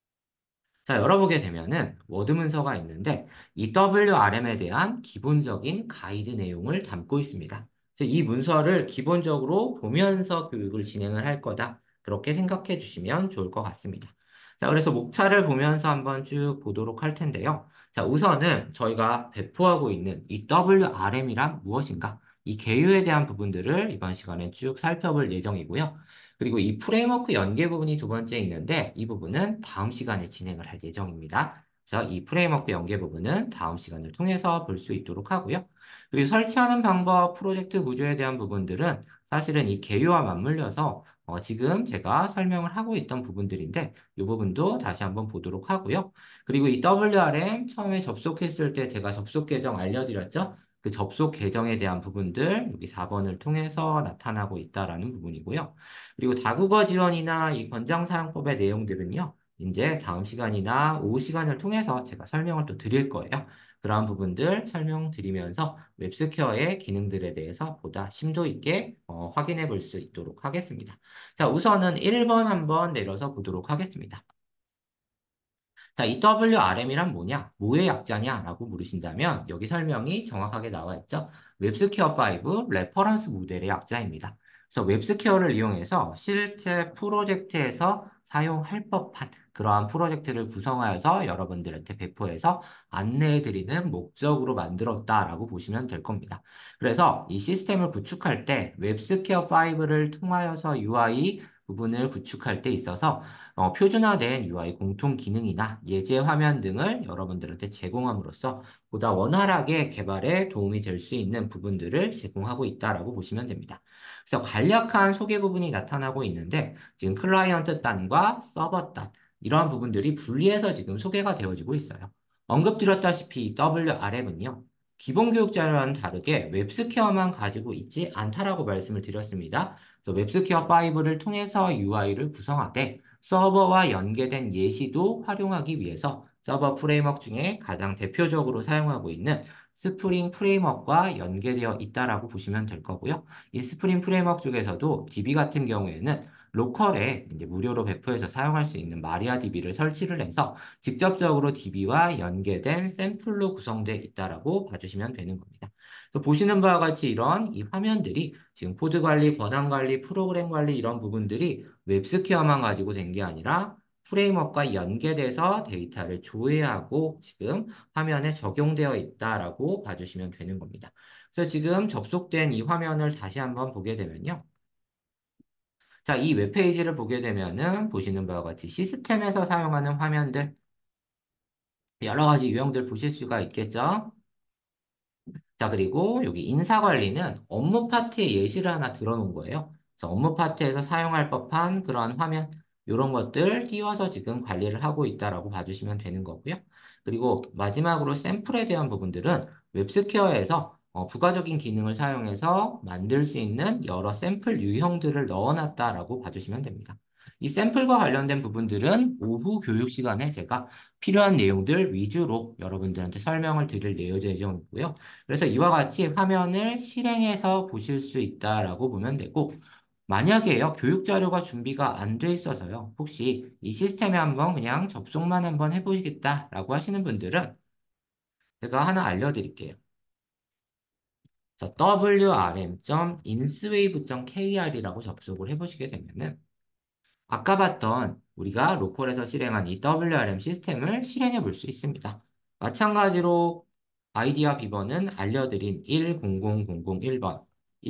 자, 열어보게 되면은 워드 문서가 있는데 이 WRM에 대한 기본적인 가이드 내용을 담고 있습니다. 그래서 이 문서를 기본적으로 보면서 교육을 진행을 할 거다. 그렇게 생각해 주시면 좋을 것 같습니다. 자, 그래서 목차를 보면서 한번 쭉 보도록 할 텐데요. 자, 우선은 저희가 배포하고 있는 이 WRM이란 무엇인가? 이 개요에 대한 부분들을 이번 시간에 쭉 살펴볼 예정이고요. 그리고 이 프레임워크 연계 부분이 두 번째 있는데 이 부분은 다음 시간에 진행을 할 예정입니다. 그래서 이 프레임워크 연계 부분은 다음 시간을 통해서 볼 수 있도록 하고요. 그리고 설치하는 방법, 프로젝트 구조에 대한 부분들은 사실은 이 개요와 맞물려서 지금 제가 설명을 하고 있던 부분들인데 이 부분도 다시 한번 보도록 하고요. 그리고 이 WRM 처음에 접속했을 때 제가 접속 계정 알려드렸죠? 그 접속 계정에 대한 부분들 여기 4번을 통해서 나타나고 있다라는 부분이고요. 그리고 다국어 지원이나 이 권장 사용법의 내용들은요. 이제 다음 시간이나 오후 시간을 통해서 제가 설명을 또 드릴 거예요. 그러한 부분들 설명드리면서 웹스퀘어의 기능들에 대해서 보다 심도 있게 확인해 볼 수 있도록 하겠습니다. 자, 우선은 1번 한번 내려서 보도록 하겠습니다. 자, 이 WRM이란 뭐냐? 뭐의 약자냐? 라고 물으신다면 여기 설명이 정확하게 나와 있죠. 웹스퀘어 5 레퍼런스 모델의 약자입니다. 그래서 웹스퀘어를 이용해서 실제 프로젝트에서 사용할 법한 그러한 프로젝트를 구성하여서 여러분들한테 배포해서 안내해드리는 목적으로 만들었다라고 보시면 될 겁니다. 그래서 이 시스템을 구축할 때 웹스퀘어 5를 통하여서 UI 부분을 구축할 때 있어서 표준화된 UI 공통 기능이나 예제 화면 등을 여러분들한테 제공함으로써 보다 원활하게 개발에 도움이 될 수 있는 부분들을 제공하고 있다라고 보시면 됩니다. 그래서 간략한 소개 부분이 나타나고 있는데 지금 클라이언트 단과 서버 단 이러한 부분들이 분리해서 지금 소개가 되어지고 있어요. 언급드렸다시피 WRM은요. 기본 교육 자료와는 다르게 웹스퀘어만 가지고 있지 않다라고 말씀을 드렸습니다. 그래서 웹스퀘어 5를 통해서 UI를 구성하되 서버와 연계된 예시도 활용하기 위해서 서버 프레임워크 중에 가장 대표적으로 사용하고 있는 스프링 프레임워크와 연계되어 있다라고 보시면 될 거고요. 이 스프링 프레임워크 쪽에서도 DB 같은 경우에는 로컬에 이제 무료로 배포해서 사용할 수 있는 마리아DB를 설치를 해서 직접적으로 DB와 연계된 샘플로 구성되어 있다라고 봐주시면 되는 겁니다. 그래서 보시는 바와 같이 이런 이 화면들이 지금 코드 관리, 권한 관리, 프로그램 관리 이런 부분들이 웹스퀘어만 가지고 된 게 아니라 프레임워크와 연계돼서 데이터를 조회하고 지금 화면에 적용되어 있다라고 봐주시면 되는 겁니다. 그래서 지금 접속된 이 화면을 다시 한번 보게 되면요. 자, 이 웹페이지를 보게 되면은 보시는 바와 같이 시스템에서 사용하는 화면들 여러 가지 유형들 보실 수가 있겠죠? 자, 그리고 여기 인사 관리는 업무 파트에 예시를 하나 들어놓은 거예요. 그래서 업무 파트에서 사용할 법한 그러한 화면, 이런 것들 띄워서 지금 관리를 하고 있다라고 봐주시면 되는 거고요. 그리고 마지막으로 샘플에 대한 부분들은 웹스퀘어에서 부가적인 기능을 사용해서 만들 수 있는 여러 샘플 유형들을 넣어놨다라고 봐주시면 됩니다. 이 샘플과 관련된 부분들은 오후 교육 시간에 제가 필요한 내용들 위주로 여러분들한테 설명을 드릴 예정이고요. 그래서 이와 같이 화면을 실행해서 보실 수 있다라고 보면 되고, 만약에요, 교육 자료가 준비가 안 돼 있어서요, 혹시 이 시스템에 한번 그냥 접속만 한번 해보시겠다라고 하시는 분들은 제가 하나 알려드릴게요. 자, wrm.inswave.kr이라고 접속을 해보시게 되면은 아까 봤던 우리가 로컬에서 실행한 이 WRM 시스템을 실행해 볼 수 있습니다. 마찬가지로 아이디와 비번은 알려드린 10001번,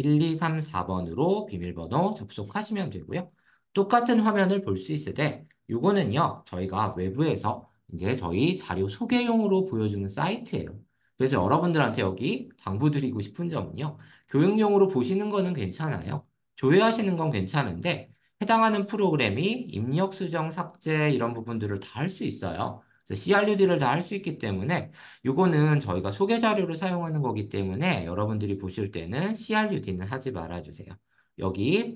1234번으로 비밀번호 접속하시면 되고요. 똑같은 화면을 볼 수 있으되 이거는요, 저희가 외부에서 이제 저희 자료 소개용으로 보여주는 사이트예요. 그래서 여러분들한테 여기 당부드리고 싶은 점은요, 교육용으로 보시는 거는 괜찮아요. 조회하시는 건 괜찮은데 해당하는 프로그램이 입력 수정 삭제 이런 부분들을 다 할 수 있어요. 그래서 CRUD를 다 할 수 있기 때문에 이거는 저희가 소개 자료로 사용하는 거기 때문에 여러분들이 보실 때는 CRUD는 하지 말아주세요. 여기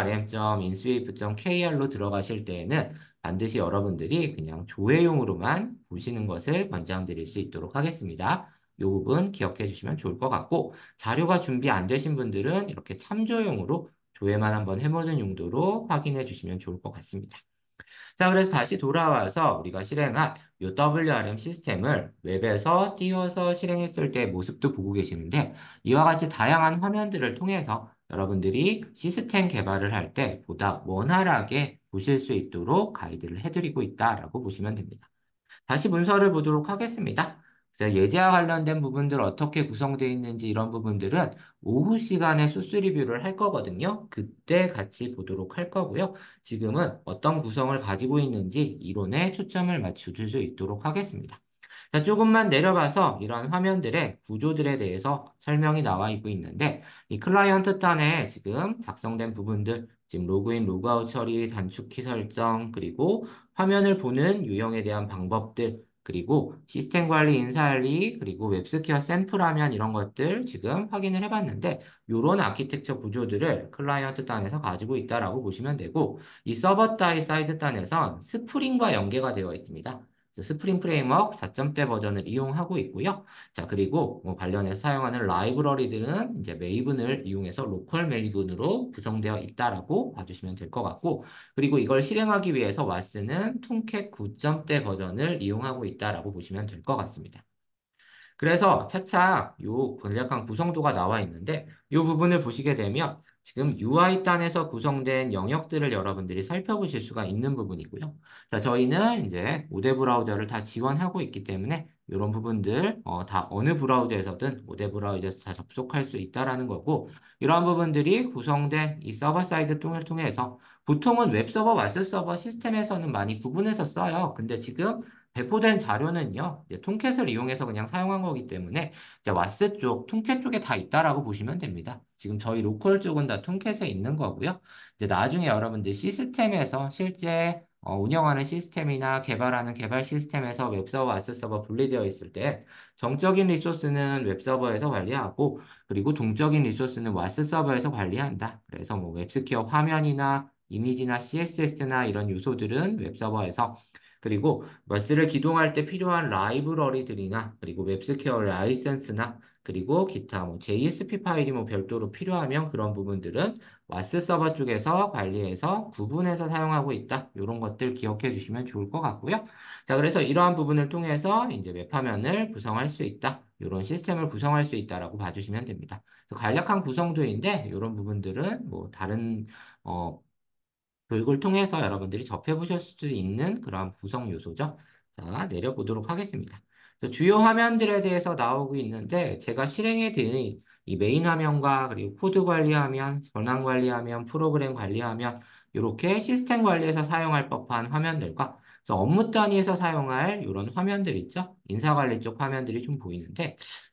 wrm.insweep.kr로 들어가실 때에는 반드시 여러분들이 그냥 조회용으로만 보시는 것을 권장드릴 수 있도록 하겠습니다. 이 부분 기억해 주시면 좋을 것 같고 자료가 준비 안 되신 분들은 이렇게 참조용으로 조회만 한번 해보는 용도로 확인해 주시면 좋을 것 같습니다. 자, 그래서 다시 돌아와서 우리가 실행한 이 WRM 시스템을 웹에서 띄워서 실행했을 때 모습도 보고 계시는데 이와 같이 다양한 화면들을 통해서 여러분들이 시스템 개발을 할 때 보다 원활하게 보실 수 있도록 가이드를 해드리고 있다라고 보시면 됩니다. 다시 문서를 보도록 하겠습니다. 자, 예제와 관련된 부분들 어떻게 구성되어 있는지 이런 부분들은 오후 시간에 소스 리뷰를 할 거거든요. 그때 같이 보도록 할 거고요. 지금은 어떤 구성을 가지고 있는지 이론에 초점을 맞출 수 있도록 하겠습니다. 자, 조금만 내려가서 이런 화면들의 구조들에 대해서 설명이 나와 있고 있는데, 이 클라이언트端에 지금 작성된 부분들, 지금 로그인, 로그아웃 처리, 단축키 설정, 그리고 화면을 보는 유형에 대한 방법들, 그리고 시스템 관리, 인사관리, 그리고 웹스퀘어 샘플 화면 이런 것들 지금 확인을 해봤는데, 이런 아키텍처 구조들을 클라이언트端에서 가지고 있다라고 보시면 되고, 이 서버 사이드端에선 스프링과 연계가 되어 있습니다. 스프링 프레임워크 4점대 버전을 이용하고 있고요. 자, 그리고 뭐 관련해서 사용하는 라이브러리들은 이제 메이븐을 이용해서 로컬 메이븐으로 구성되어 있다라고 봐주시면 될 것 같고, 그리고 이걸 실행하기 위해서 왓스는 톰캣 9점대 버전을 이용하고 있다라고 보시면 될 것 같습니다. 그래서 차차 요 간략한 구성도가 나와 있는데 이 부분을 보시게 되면 지금 UI 단에서 구성된 영역들을 여러분들이 살펴보실 수가 있는 부분이고요. 자, 저희는 이제 5대 브라우저를 다 지원하고 있기 때문에 이런 부분들 다 어느 브라우저에서든 5대 브라우저에서 다 접속할 수 있다라는 거고 이러한 부분들이 구성된 이 서버 사이드 통을 통해서 보통은 웹서버, 왓스 서버 시스템에서는 많이 구분해서 써요. 근데 지금 배포된 자료는요, 이제 통캣을 이용해서 그냥 사용한 거기 때문에 이제 왓스 쪽, 통캣 쪽에 다 있다라고 보시면 됩니다. 지금 저희 로컬 쪽은 다 통캣에 있는 거고요. 이제 나중에 여러분들 시스템에서 실제 운영하는 시스템이나 개발하는 개발 시스템에서 웹서버, 왓스 서버 분리되어 있을 때 정적인 리소스는 웹서버에서 관리하고 그리고 동적인 리소스는 왓스 서버에서 관리한다. 그래서 뭐 웹스퀘어 화면이나 이미지나 CSS나 이런 요소들은 웹서버에서 그리고 머스를 기동할 때 필요한 라이브러리들이나 그리고 웹스퀘어 라이센스나 그리고 기타 뭐 JSP 파일이 뭐 별도로 필요하면 그런 부분들은 왓스 서버 쪽에서 관리해서 구분해서 사용하고 있다. 이런 것들 기억해 주시면 좋을 것 같고요. 자, 그래서 이러한 부분을 통해서 이제 웹화면을 구성할 수 있다. 이런 시스템을 구성할 수 있다라고 봐주시면 됩니다. 그래서 간략한 구성도인데 이런 부분들은 뭐 다른 어, 교육을 통해서 여러분들이 접해보실 수 있는 그런 구성 요소죠. 자, 내려보도록 하겠습니다. 그래서 주요 화면들에 대해서 나오고 있는데 제가 실행해 드린 이 메인 화면과 그리고 코드 관리하면, 전환 관리하면, 프로그램 관리하면 이렇게 시스템 관리에서 사용할 법한 화면들과 그래서 업무 단위에서 사용할 이런 화면들 있죠? 인사 관리 쪽 화면들이 좀 보이는데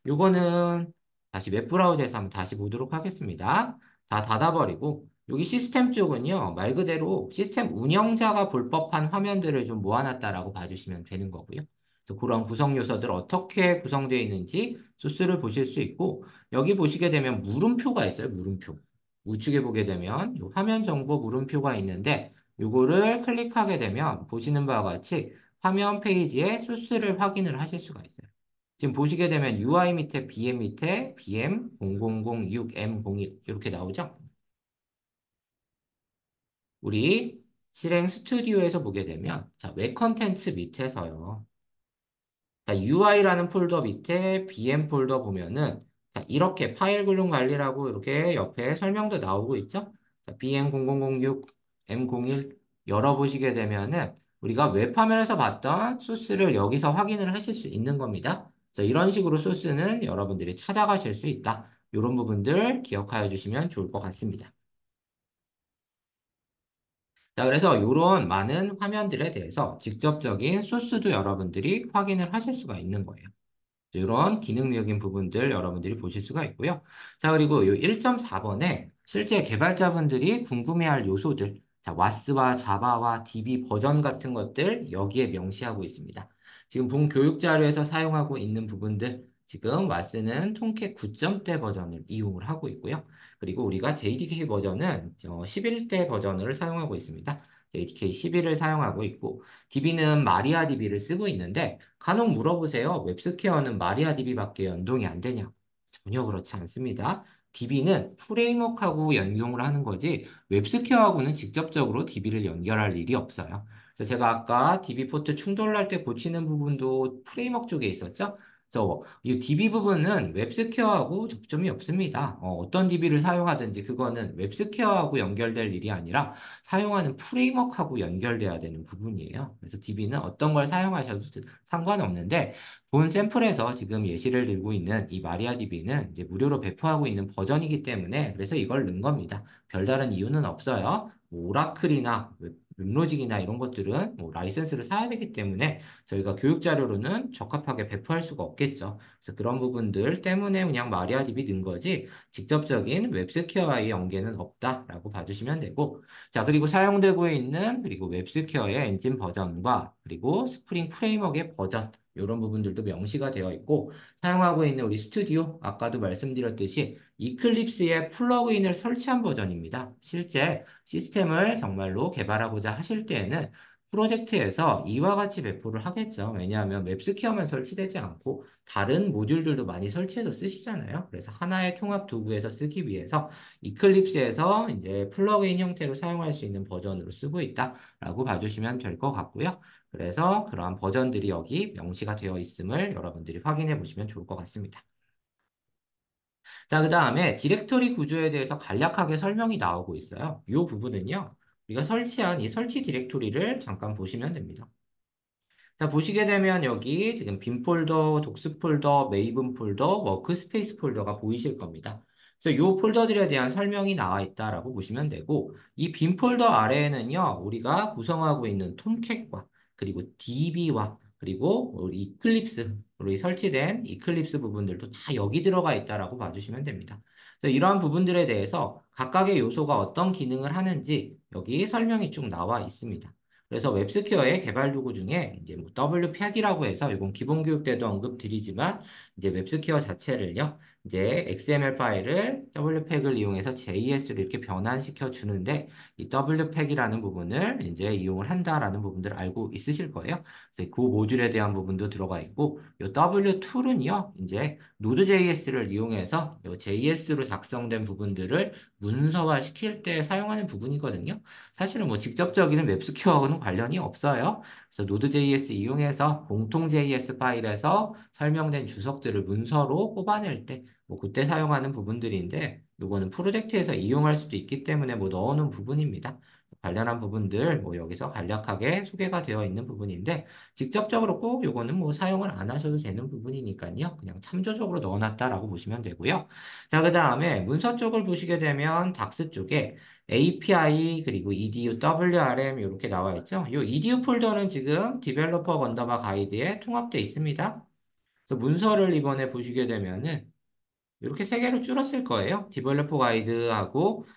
이거는 다시 웹브라우저에서 한번 다시 보도록 하겠습니다. 다 닫아버리고 여기 시스템 쪽은요, 말 그대로 시스템 운영자가 볼 법한 화면들을 좀 모아놨다라고 봐주시면 되는 거고요. 그래서 그런 구성 요소들 어떻게 구성되어 있는지 소스를 보실 수 있고, 여기 보시게 되면 물음표가 있어요, 물음표. 우측에 보게 되면 이 화면 정보 물음표가 있는데, 요거를 클릭하게 되면 보시는 바와 같이 화면 페이지에 소스를 확인을 하실 수가 있어요. 지금 보시게 되면 UI 밑에 BM 밑에 BM 0006M01 이렇게 나오죠? 우리 실행 스튜디오에서 보게 되면, 자, 웹 컨텐츠 밑에서요. 자, UI라는 폴더 밑에 BM 폴더 보면은 자, 이렇게 파일 구성 관리라고 이렇게 옆에 설명도 나오고 있죠? 자, BM0006, M01 열어보시게 되면은 우리가 웹화면에서 봤던 소스를 여기서 확인을 하실 수 있는 겁니다. 자, 이런 식으로 소스는 여러분들이 찾아가실 수 있다. 이런 부분들 기억하여 주시면 좋을 것 같습니다. 자, 그래서 이런 많은 화면들에 대해서 직접적인 소스도 여러분들이 확인을 하실 수가 있는 거예요. 이런 기능적인 부분들 여러분들이 보실 수가 있고요. 자, 그리고 이 1.4번에 실제 개발자분들이 궁금해할 요소들, 자, 와스와 자바와 DB 버전 같은 것들 여기에 명시하고 있습니다. 지금 본 교육 자료에서 사용하고 있는 부분들, 지금 와스는 통캣 9점대 버전을 이용을 하고 있고요. 그리고 우리가 JDK 버전은 11대 버전을 사용하고 있습니다. JDK 11을 사용하고 있고, DB는 마리아DB를 쓰고 있는데, 간혹 물어보세요. 웹스퀘어는 마리아DB밖에 연동이 안 되냐? 전혀 그렇지 않습니다. DB는 프레임워크하고 연동을 하는 거지 웹스퀘어하고는 직접적으로 DB를 연결할 일이 없어요. 그래서 제가 아까 DB 포트 충돌할 때 고치는 부분도 프레임워크 쪽에 있었죠? 그래서 이 DB 부분은 웹스퀘어하고 접점이 없습니다. 떤 DB를 사용하든지 그거는 웹스퀘어하고 연결될 일이 아니라 사용하는 프레임워크하고 연결돼야 되는 부분이에요. 그래서 DB는 어떤 걸 사용하셔도 상관없는데 본 샘플에서 지금 예시를 들고 있는 이 마리아DB는 이제 무료로 배포하고 있는 버전이기 때문에 그래서 이걸 넣은 겁니다. 별다른 이유는 없어요. 뭐 오라클이나 웹로직이나 이런 것들은 뭐 라이센스를 사야 되기 때문에 저희가 교육 자료로는 적합하게 배포할 수가 없겠죠. 그래서 그런 부분들 때문에 그냥 마리아DB 넣은 거지 직접적인 웹스퀘어와의 연계는 없다라고 봐주시면 되고 자, 그리고 사용되고 있는 그리고 웹스퀘어의 엔진 버전과 그리고 스프링 프레임워크의 버전 이런 부분들도 명시가 되어 있고 사용하고 있는 우리 스튜디오 아까도 말씀드렸듯이 이클립스에 플러그인을 설치한 버전입니다. 실제 시스템을 정말로 개발하고자 하실 때에는 프로젝트에서 이와 같이 배포를 하겠죠. 왜냐하면 웹스퀘어만 설치되지 않고 다른 모듈들도 많이 설치해서 쓰시잖아요. 그래서 하나의 통합 도구에서 쓰기 위해서 이클립스에서 이제 플러그인 형태로 사용할 수 있는 버전으로 쓰고 있다라고 봐주시면 될 것 같고요. 그래서 그러한 버전들이 여기 명시가 되어 있음을 여러분들이 확인해 보시면 좋을 것 같습니다. 자, 그 다음에 디렉터리 구조에 대해서 간략하게 설명이 나오고 있어요. 이 부분은요, 우리가 설치한 이 설치 디렉토리를 잠깐 보시면 됩니다. 자, 보시게 되면 여기 지금 빔 폴더, 독스 폴더, 메이븐 폴더, 워크스페이스 폴더가 보이실 겁니다. 그래서 이 폴더들에 대한 설명이 나와 있다라고 보시면 되고, 이 빔 폴더 아래에는요, 우리가 구성하고 있는 톰캣과 그리고 DB와 그리고 우리 이클립스, 우리 설치된 이클립스 부분들도 다 여기 들어가 있다라고 봐주시면 됩니다. 그래서 이러한 부분들에 대해서 각각의 요소가 어떤 기능을 하는지 여기 설명이 쭉 나와 있습니다. 그래서 웹스퀘어의 개발 도구 중에 이제 뭐 WPAC이라고 해서 이건 기본 교육 때도 언급드리지만 이제 웹스퀘어 자체를요. 이제 XML 파일을 WPAC을 이용해서 JS로 이렇게 변환시켜 주는데 이 WPAC이라는 부분을 이제 이용을 한다라는 부분들을 알고 있으실 거예요. 그래서 그 모듈에 대한 부분도 들어가 있고 이 W 툴은요. 이제 Node.js를 이용해서 이 JS로 작성된 부분들을 문서화 시킬 때 사용하는 부분이거든요. 사실은 뭐 직접적인 웹스퀘어하고는 관련이 없어요. 그래서 Node.js 이용해서 공통 JS 파일에서 설명된 주석들을 문서로 뽑아낼 때, 뭐 그때 사용하는 부분들인데, 이거는 프로젝트에서 이용할 수도 있기 때문에 뭐 넣어놓은 부분입니다. 관련한 부분들 뭐 여기서 간략하게 소개가 되어 있는 부분인데, 직접적으로 꼭 이거는 뭐 사용을 안 하셔도 되는 부분이니까요. 그냥 참조적으로 넣어놨다라고 보시면 되고요. 자, 그 다음에 문서 쪽을 보시게 되면 닥스 쪽에 API 그리고 EDU, WRM 이렇게 나와 있죠. 이 EDU 폴더는 지금 디벨로퍼 건더바 가이드에 통합되어 있습니다. 그래서 문서를 이번에 보시게 되면은 이렇게 세 개로 줄었을 거예요. 디벨로퍼 가이드하고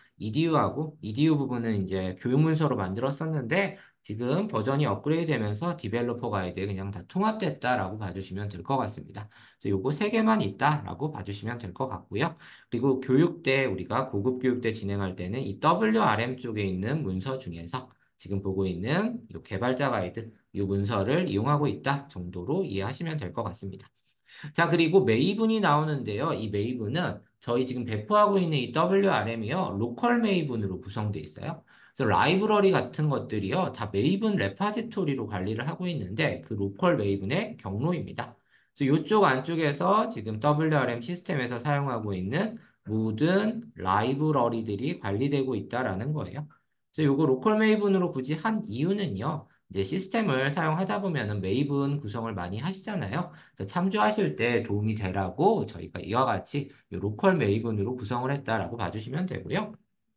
EDU 부분은 이제 교육 문서로 만들었었는데 지금 버전이 업그레이드 되면서 디벨로퍼 가이드에 그냥 다 통합됐다라고 봐주시면 될 것 같습니다. 그래서 요거 세 개만 있다라고 봐주시면 될 것 같고요. 그리고 교육 때 우리가 고급 교육 때 진행할 때는 이 WRM 쪽에 있는 문서 중에서 지금 보고 있는 이 개발자 가이드 이 문서를 이용하고 있다 정도로 이해하시면 될 것 같습니다. 자, 그리고 메이븐이 나오는데요. 이 메이븐은 저희 지금 배포하고 있는 이 WRM이요. 로컬 메이븐으로 구성되어 있어요. 그래서 라이브러리 같은 것들이요. 다 메이븐 레파지토리로 관리를 하고 있는데 그 로컬 메이븐의 경로입니다. 그래서 이쪽 안쪽에서 지금 WRM 시스템에서 사용하고 있는 모든 라이브러리들이 관리되고 있다라는 거예요. 그래서 이거 로컬 메이븐으로 굳이 한 이유는요. 이제 시스템을 사용하다 보면은 메이븐 구성을 많이 하시잖아요. 그래서 참조하실 때 도움이 되라고 저희가 이와 같이 이 로컬 메이븐으로 구성을 했다라고 봐주시면 되고요.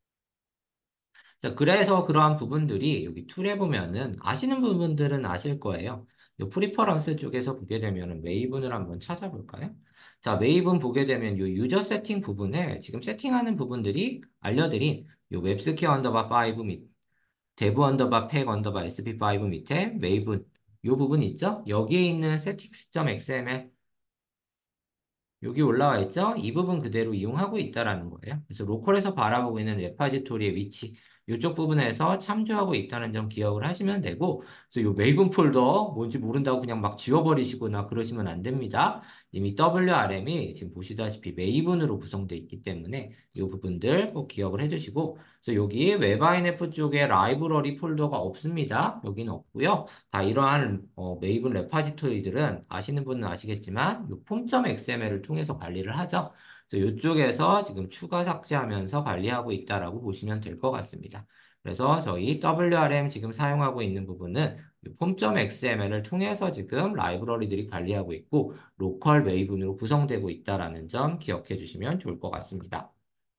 자, 그래서 그러한 부분들이 여기 툴에 보면은 아시는 부분들은 아실 거예요. 이 프리퍼런스 쪽에서 보게 되면은 메이븐을 한번 찾아볼까요? 자, 메이븐 보게 되면 이 유저 세팅 부분에 지금 세팅하는 부분들이 알려드린 이 웹스퀘어 언더바 5 및 데브 언더바 팩 언더바 sp5 밑에 메이븐 이 부분 있죠? 여기에 있는 settings.xml 여기 올라와 있죠? 이 부분 그대로 이용하고 있다라는 거예요. 그래서 로컬에서 바라보고 있는 레파지토리의 위치, 이쪽 부분에서 참조하고 있다는 점 기억을 하시면 되고, 그래서 이 메이븐 폴더 뭔지 모른다고 그냥 막 지워버리시거나 그러시면 안 됩니다. 이미 WRM이 지금 보시다시피 메이븐으로 구성되어 있기 때문에 이 부분들 꼭 기억을 해주시고, 그래서 여기 웹INF 쪽에 라이브러리 폴더가 없습니다. 여기는 없고요. 다 이러한 메이븐 레파지토리들은 아시는 분은 아시겠지만 이 폼.xml을 통해서 관리를 하죠. 그래서 이쪽에서 지금 추가 삭제하면서 관리하고 있다라고 보시면 될 것 같습니다. 그래서 저희 WRM 지금 사용하고 있는 부분은 이 폼.xml을 통해서 지금 라이브러리들이 관리하고 있고 로컬 메이븐으로 구성되고 있다라는 점 기억해 주시면 좋을 것 같습니다.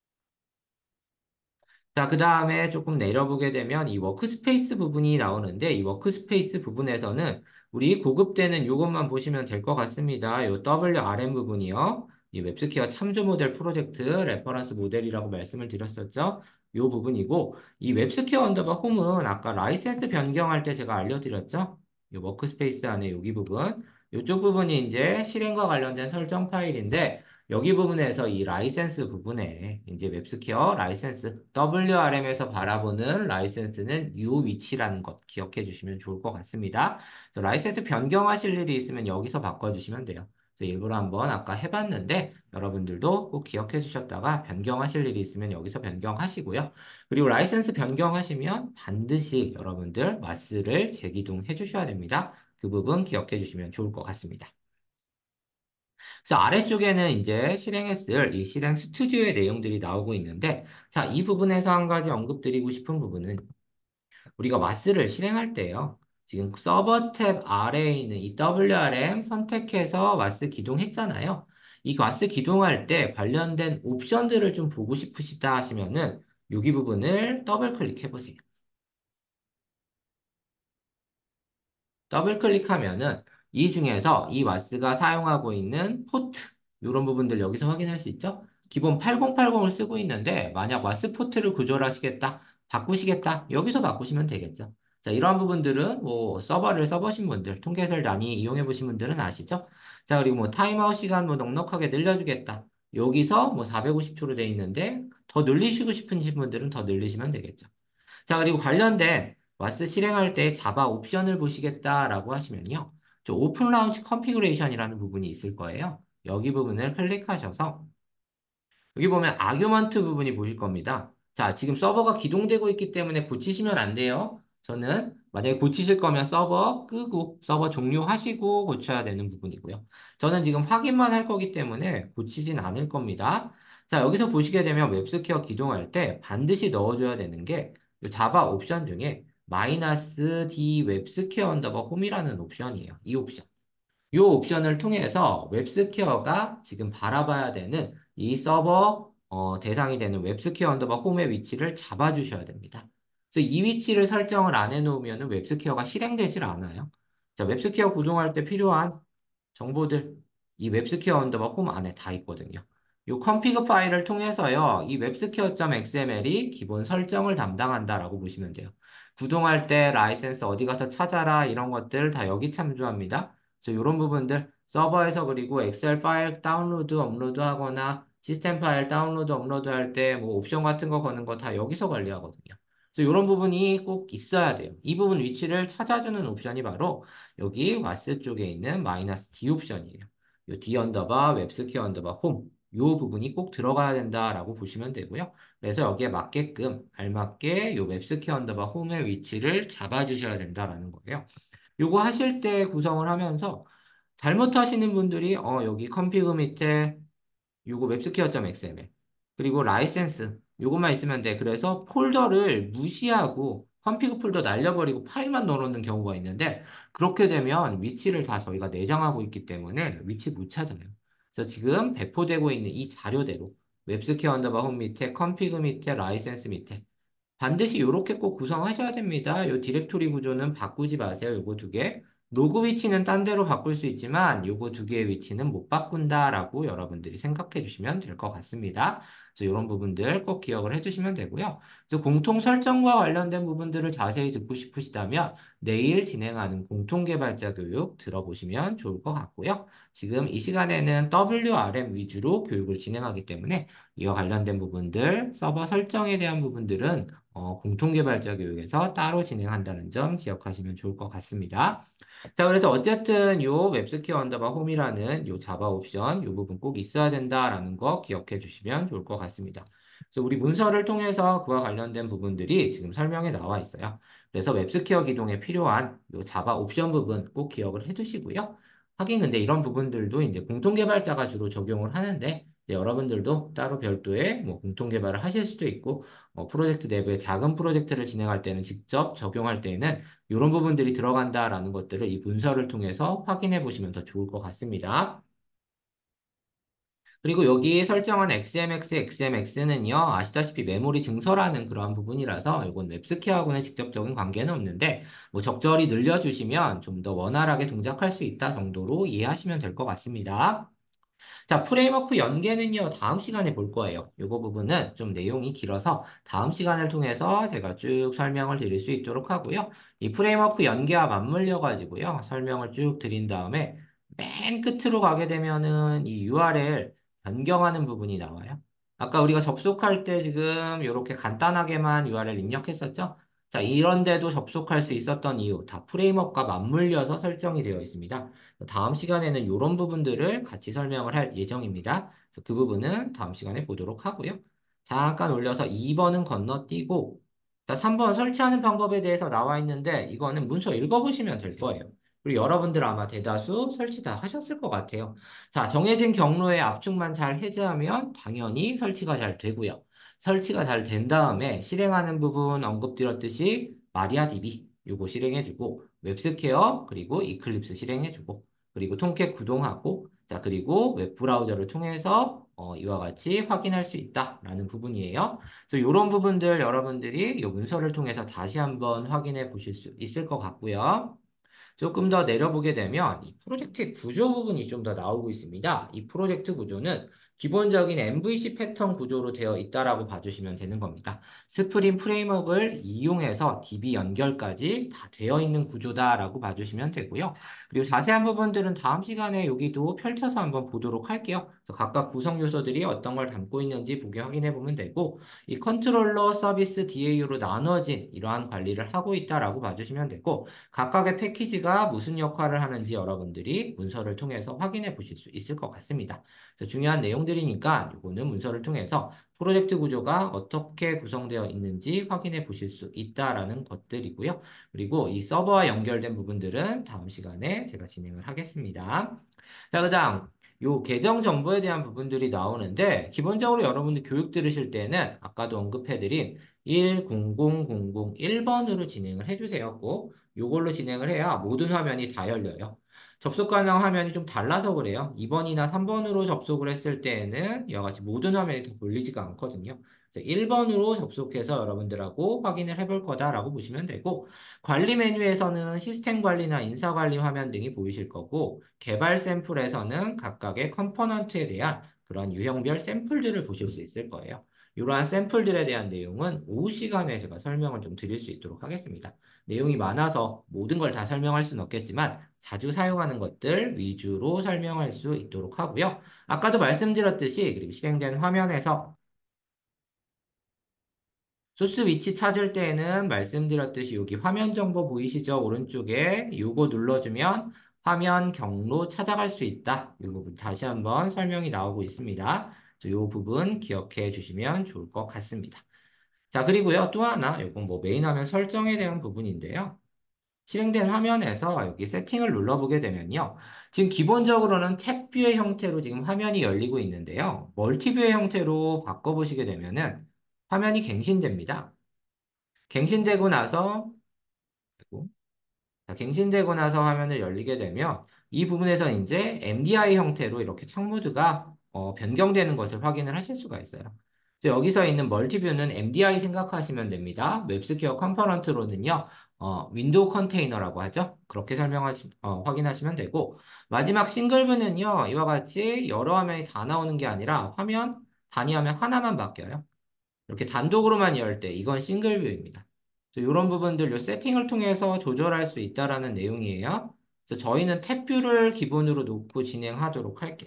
자, 그 다음에 조금 내려보게 되면 이 워크스페이스 부분이 나오는데 이 워크스페이스 부분에서는 우리 고급되는 이것만 보시면 될 것 같습니다. 이 WRM 부분이요. 이 웹스퀘어 참조 모델 프로젝트 레퍼런스 모델이라고 말씀을 드렸었죠. 이 부분이고 이 웹스퀘어 언더바 홈은 아까 라이센스 변경할 때 제가 알려드렸죠. 이 워크스페이스 안에 여기 부분. 이쪽 부분이 이제 실행과 관련된 설정 파일인데 여기 부분에서 이 라이센스 부분에 이제 웹스퀘어 라이센스 WRM에서 바라보는 라이센스는 이 위치라는 것 기억해 주시면 좋을 것 같습니다. 그래서 라이센스 변경하실 일이 있으면 여기서 바꿔주시면 돼요. 그래서 일부러 한번 아까 해봤는데 여러분들도 꼭 기억해 주셨다가 변경하실 일이 있으면 여기서 변경하시고요. 그리고 라이센스 변경하시면 반드시 여러분들 마스를 재기둥해 주셔야 됩니다. 그 부분 기억해 주시면 좋을 것 같습니다. 그래서 아래쪽에는 이제 실행했을 이 실행 스튜디오의 내용들이 나오고 있는데, 자, 이 부분에서 한 가지 언급드리고 싶은 부분은 우리가 와스를 실행할 때요. 지금 서버 탭 아래에 있는 이 WRM 선택해서 와스 기동했잖아요. 이 와스 기동할 때 관련된 옵션들을 좀 보고 싶으시다 하시면은 여기 부분을 더블 클릭해 보세요. 더블 클릭하면은 이 중에서 이 왓스가 사용하고 있는 포트 이런 부분들 여기서 확인할 수 있죠? 기본 8080을 쓰고 있는데 만약 왓스 포트를 조절하시겠다, 바꾸시겠다 여기서 바꾸시면 되겠죠. 자, 이러한 부분들은 뭐 서버를 써보신 분들, 통계를 많이 이용해 보신 분들은 아시죠? 자, 그리고 뭐 타임아웃 시간 뭐 넉넉하게 늘려주겠다. 여기서 뭐 450초로 돼 있는데 더 늘리시고 싶으신 분들은 더 늘리시면 되겠죠. 자, 그리고 관련된 와스 실행할 때 자바 옵션을 보시겠다라고 하시면요. 저 오픈 라운치 컨피그레이션이라는 부분이 있을 거예요. 여기 부분을 클릭하셔서 여기 보면 아규먼트 부분이 보일 겁니다. 자, 지금 서버가 기동되고 있기 때문에 고치시면 안 돼요. 저는 만약에 고치실 거면 서버 끄고 서버 종료하시고 고쳐야 되는 부분이고요. 저는 지금 확인만 할 거기 때문에 고치진 않을 겁니다. 자, 여기서 보시게 되면 웹스퀘어 기동할 때 반드시 넣어줘야 되는 게이 자바 옵션 중에 마이너스 D 웹스퀘어 언더바 홈이라는 옵션이에요. 이 옵션. 이 옵션을 통해서 웹스퀘어가 지금 바라봐야 되는 이 서버 대상이 되는 웹스퀘어 언더바 홈의 위치를 잡아주셔야 됩니다. 그래서 이 위치를 설정을 안 해놓으면 웹스퀘어가 실행되질 않아요. 자, 웹스퀘어 구동할 때 필요한 정보들 이 웹스퀘어 언더바 홈 안에 다 있거든요. 이 컨피그 파일을 통해서요, 이 웹스퀘어.xml이 기본 설정을 담당한다라고 보시면 돼요. 구동할 때 라이센스 어디 가서 찾아라 이런 것들 다 여기 참조합니다. 이런 부분들 서버에서 그리고 엑셀 파일 다운로드 업로드 하거나 시스템 파일 다운로드 업로드 할 때 뭐 옵션 같은 거 거는 거 다 여기서 관리하거든요. 그래서 이런 부분이 꼭 있어야 돼요. 이 부분 위치를 찾아주는 옵션이 바로 여기 와스 쪽에 있는 마이너스 D 옵션이에요. 이 D 언더바 웹스퀘어 언더바 홈. 이 부분이 꼭 들어가야 된다라고 보시면 되고요. 그래서 여기에 맞게끔 알맞게 이 웹스퀘어 언더바 홈의 위치를 잡아주셔야 된다라는 거예요. 요거 하실 때 구성을 하면서 잘못하시는 분들이 여기 컴피그 밑에 요거 웹스퀘어.xml 그리고 라이센스 요것만 있으면 돼. 그래서 폴더를 무시하고 컴피그 폴더 날려버리고 파일만 넣어놓는 경우가 있는데 그렇게 되면 위치를 다 저희가 내장하고 있기 때문에 위치 못 찾아요. 그래서 지금 배포되고 있는 이 자료대로 웹스퀘어 언더바 홈 밑에 컴피그 밑에 라이센스 밑에 반드시 이렇게 꼭 구성하셔야 됩니다. 요 디렉토리 구조는 바꾸지 마세요. 요거 두 개. 로그 위치는 딴 데로 바꿀 수 있지만 요거 두 개의 위치는 못 바꾼다라고 여러분들이 생각해 주시면 될 것 같습니다. 그래서 이런 부분들 꼭 기억을 해주시면 되고요. 그래서 공통 설정과 관련된 부분들을 자세히 듣고 싶으시다면 내일 진행하는 공통 개발자 교육 들어보시면 좋을 것 같고요. 지금 이 시간에는 WRM 위주로 교육을 진행하기 때문에 이와 관련된 부분들, 서버 설정에 대한 부분들은 공통개발자 교육에서 따로 진행한다는 점 기억하시면 좋을 것 같습니다. 자, 그래서 어쨌든 요 웹스퀘어 언더바 홈이라는 요 자바 옵션 요 부분 꼭 있어야 된다라는 거 기억해 주시면 좋을 것 같습니다. 그래서 우리 문서를 통해서 그와 관련된 부분들이 지금 설명에 나와 있어요. 그래서 웹스퀘어 기동에 필요한 요 자바 옵션 부분 꼭 기억을 해 두시고요. 하긴 근데 이런 부분들도 이제 공통개발자가 주로 적용을 하는데 이제 여러분들도 따로 별도의 뭐 공통개발을 하실 수도 있고 프로젝트 내부에 작은 프로젝트를 진행할 때는 직접 적용할 때는 이런 부분들이 들어간다라는 것들을 이 문서를 통해서 확인해 보시면 더 좋을 것 같습니다. 그리고 여기 설정한 XMX, XMX는요, 아시다시피 메모리 증서라는 그러한 부분이라서 이건 웹스퀘어하고는 직접적인 관계는 없는데, 뭐 적절히 늘려주시면 좀 더 원활하게 동작할 수 있다 정도로 이해하시면 될 것 같습니다. 자, 프레임워크 연계는요, 다음 시간에 볼 거예요. 요거 부분은 좀 내용이 길어서 다음 시간을 통해서 제가 쭉 설명을 드릴 수 있도록 하고요. 이 프레임워크 연계와 맞물려 가지고요, 설명을 쭉 드린 다음에 맨 끝으로 가게 되면은 이 URL 변경하는 부분이 나와요. 아까 우리가 접속할 때 지금 이렇게 간단하게만 URL 입력했었죠? 자, 이런데도 접속할 수 있었던 이유, 다 프레임워크와 맞물려서 설정이 되어 있습니다. 다음 시간에는 이런 부분들을 같이 설명을 할 예정입니다. 그래서 그 부분은 다음 시간에 보도록 하고요. 잠깐 올려서 2번은 건너뛰고, 자, 3번 설치하는 방법에 대해서 나와 있는데, 이거는 문서 읽어보시면 될 거예요. 그리고 여러분들 아마 대다수 설치 다 하셨을 것 같아요. 자, 정해진 경로의 압축만 잘 해제하면 당연히 설치가 잘 되고요. 설치가 잘 된 다음에 실행하는 부분 언급드렸듯이 마리아DB 요거 실행해주고 웹스퀘어 그리고 이클립스 실행해주고 그리고 통캣 구동하고, 자, 그리고 웹브라우저를 통해서 이와 같이 확인할 수 있다라는 부분이에요. 그래서 이런 부분들 여러분들이 이 문서를 통해서 다시 한번 확인해 보실 수 있을 것 같고요. 조금 더 내려보게 되면 이 프로젝트의 구조 부분이 좀 더 나오고 있습니다. 이 프로젝트 구조는 기본적인 MVC 패턴 구조로 되어 있다라고 봐주시면 되는 겁니다. 스프링 프레임워크를 이용해서 DB 연결까지 다 되어 있는 구조다라고 봐주시면 되고요. 그리고 자세한 부분들은 다음 시간에 여기도 펼쳐서 한번 보도록 할게요. 그래서 각각 구성 요소들이 어떤 걸 담고 있는지 보게 확인해 보면 되고, 이 컨트롤러 서비스 DAU로 나눠진 이러한 관리를 하고 있다라고 봐주시면 되고, 각각의 패키지가 무슨 역할을 하는지 여러분들이 문서를 통해서 확인해 보실 수 있을 것 같습니다. 그래서 중요한 내용들이니까 이거는 문서를 통해서 프로젝트 구조가 어떻게 구성되어 있는지 확인해 보실 수 있다라는 것들이고요. 그리고 이 서버와 연결된 부분들은 다음 시간에 제가 진행을 하겠습니다. 자, 그다음 요 계정 정보에 대한 부분들이 나오는데 기본적으로 여러분들 교육 들으실 때는 아까도 언급해드린 100001번으로 진행을 해주세요. 꼭 요걸로 진행을 해야 모든 화면이 다 열려요. 접속 가능 화면이 좀 달라서 그래요. 2번이나 3번으로 접속을 했을 때에는 이와 같이 모든 화면이 다 보이지가 않거든요. 1번으로 접속해서 여러분들하고 확인을 해볼 거다라고 보시면 되고, 관리 메뉴에서는 시스템 관리나 인사 관리 화면 등이 보이실 거고, 개발 샘플에서는 각각의 컴포넌트에 대한 그런 유형별 샘플들을 보실 수 있을 거예요. 이러한 샘플들에 대한 내용은 오후 시간에 제가 설명을 좀 드릴 수 있도록 하겠습니다. 내용이 많아서 모든 걸 다 설명할 수는 없겠지만 자주 사용하는 것들 위주로 설명할 수 있도록 하고요. 아까도 말씀드렸듯이 그리고 실행된 화면에서 소스 위치 찾을 때에는 말씀드렸듯이 여기 화면 정보 보이시죠? 오른쪽에 요거 눌러주면 화면 경로 찾아갈 수 있다. 이 부분 다시 한번 설명이 나오고 있습니다. 이 부분 기억해 주시면 좋을 것 같습니다. 자, 그리고요, 또 하나, 이건 뭐 메인 화면 설정에 대한 부분인데요. 실행된 화면에서 여기 세팅을 눌러보게 되면요. 지금 기본적으로는 탭뷰의 형태로 지금 화면이 열리고 있는데요. 멀티뷰의 형태로 바꿔보시게 되면은 화면이 갱신됩니다. 갱신되고 나서, 자, 갱신되고 나서 화면을 열리게 되면 이 부분에서 이제 MDI 형태로 이렇게 창모드가 변경되는 것을 확인을 하실 수가 있어요. 그래서 여기서 있는 멀티뷰는 MDI 생각하시면 됩니다. 웹스퀘어 컴포넌트로는요, 윈도우 컨테이너라고 하죠. 그렇게 확인하시면 되고, 마지막 싱글뷰는요, 이와 같이 여러 화면이 다 나오는 게 아니라 단위 화면 하나만 바뀌어요. 이렇게 단독으로만 열 때 이건 싱글뷰입니다. 이런 부분들 요 세팅을 통해서 조절할 수 있다라는 내용이에요. 그래서 저희는 탭뷰를 기본으로 놓고 진행하도록 할게요.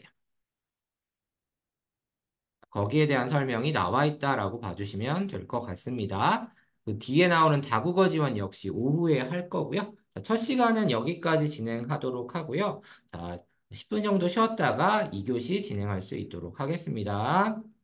거기에 대한 설명이 나와 있다라고 봐주시면 될 것 같습니다. 그 뒤에 나오는 다국어 지원 역시 오후에 할 거고요. 자, 첫 시간은 여기까지 진행하도록 하고요. 자, 10분 정도 쉬었다가 2교시 진행할 수 있도록 하겠습니다.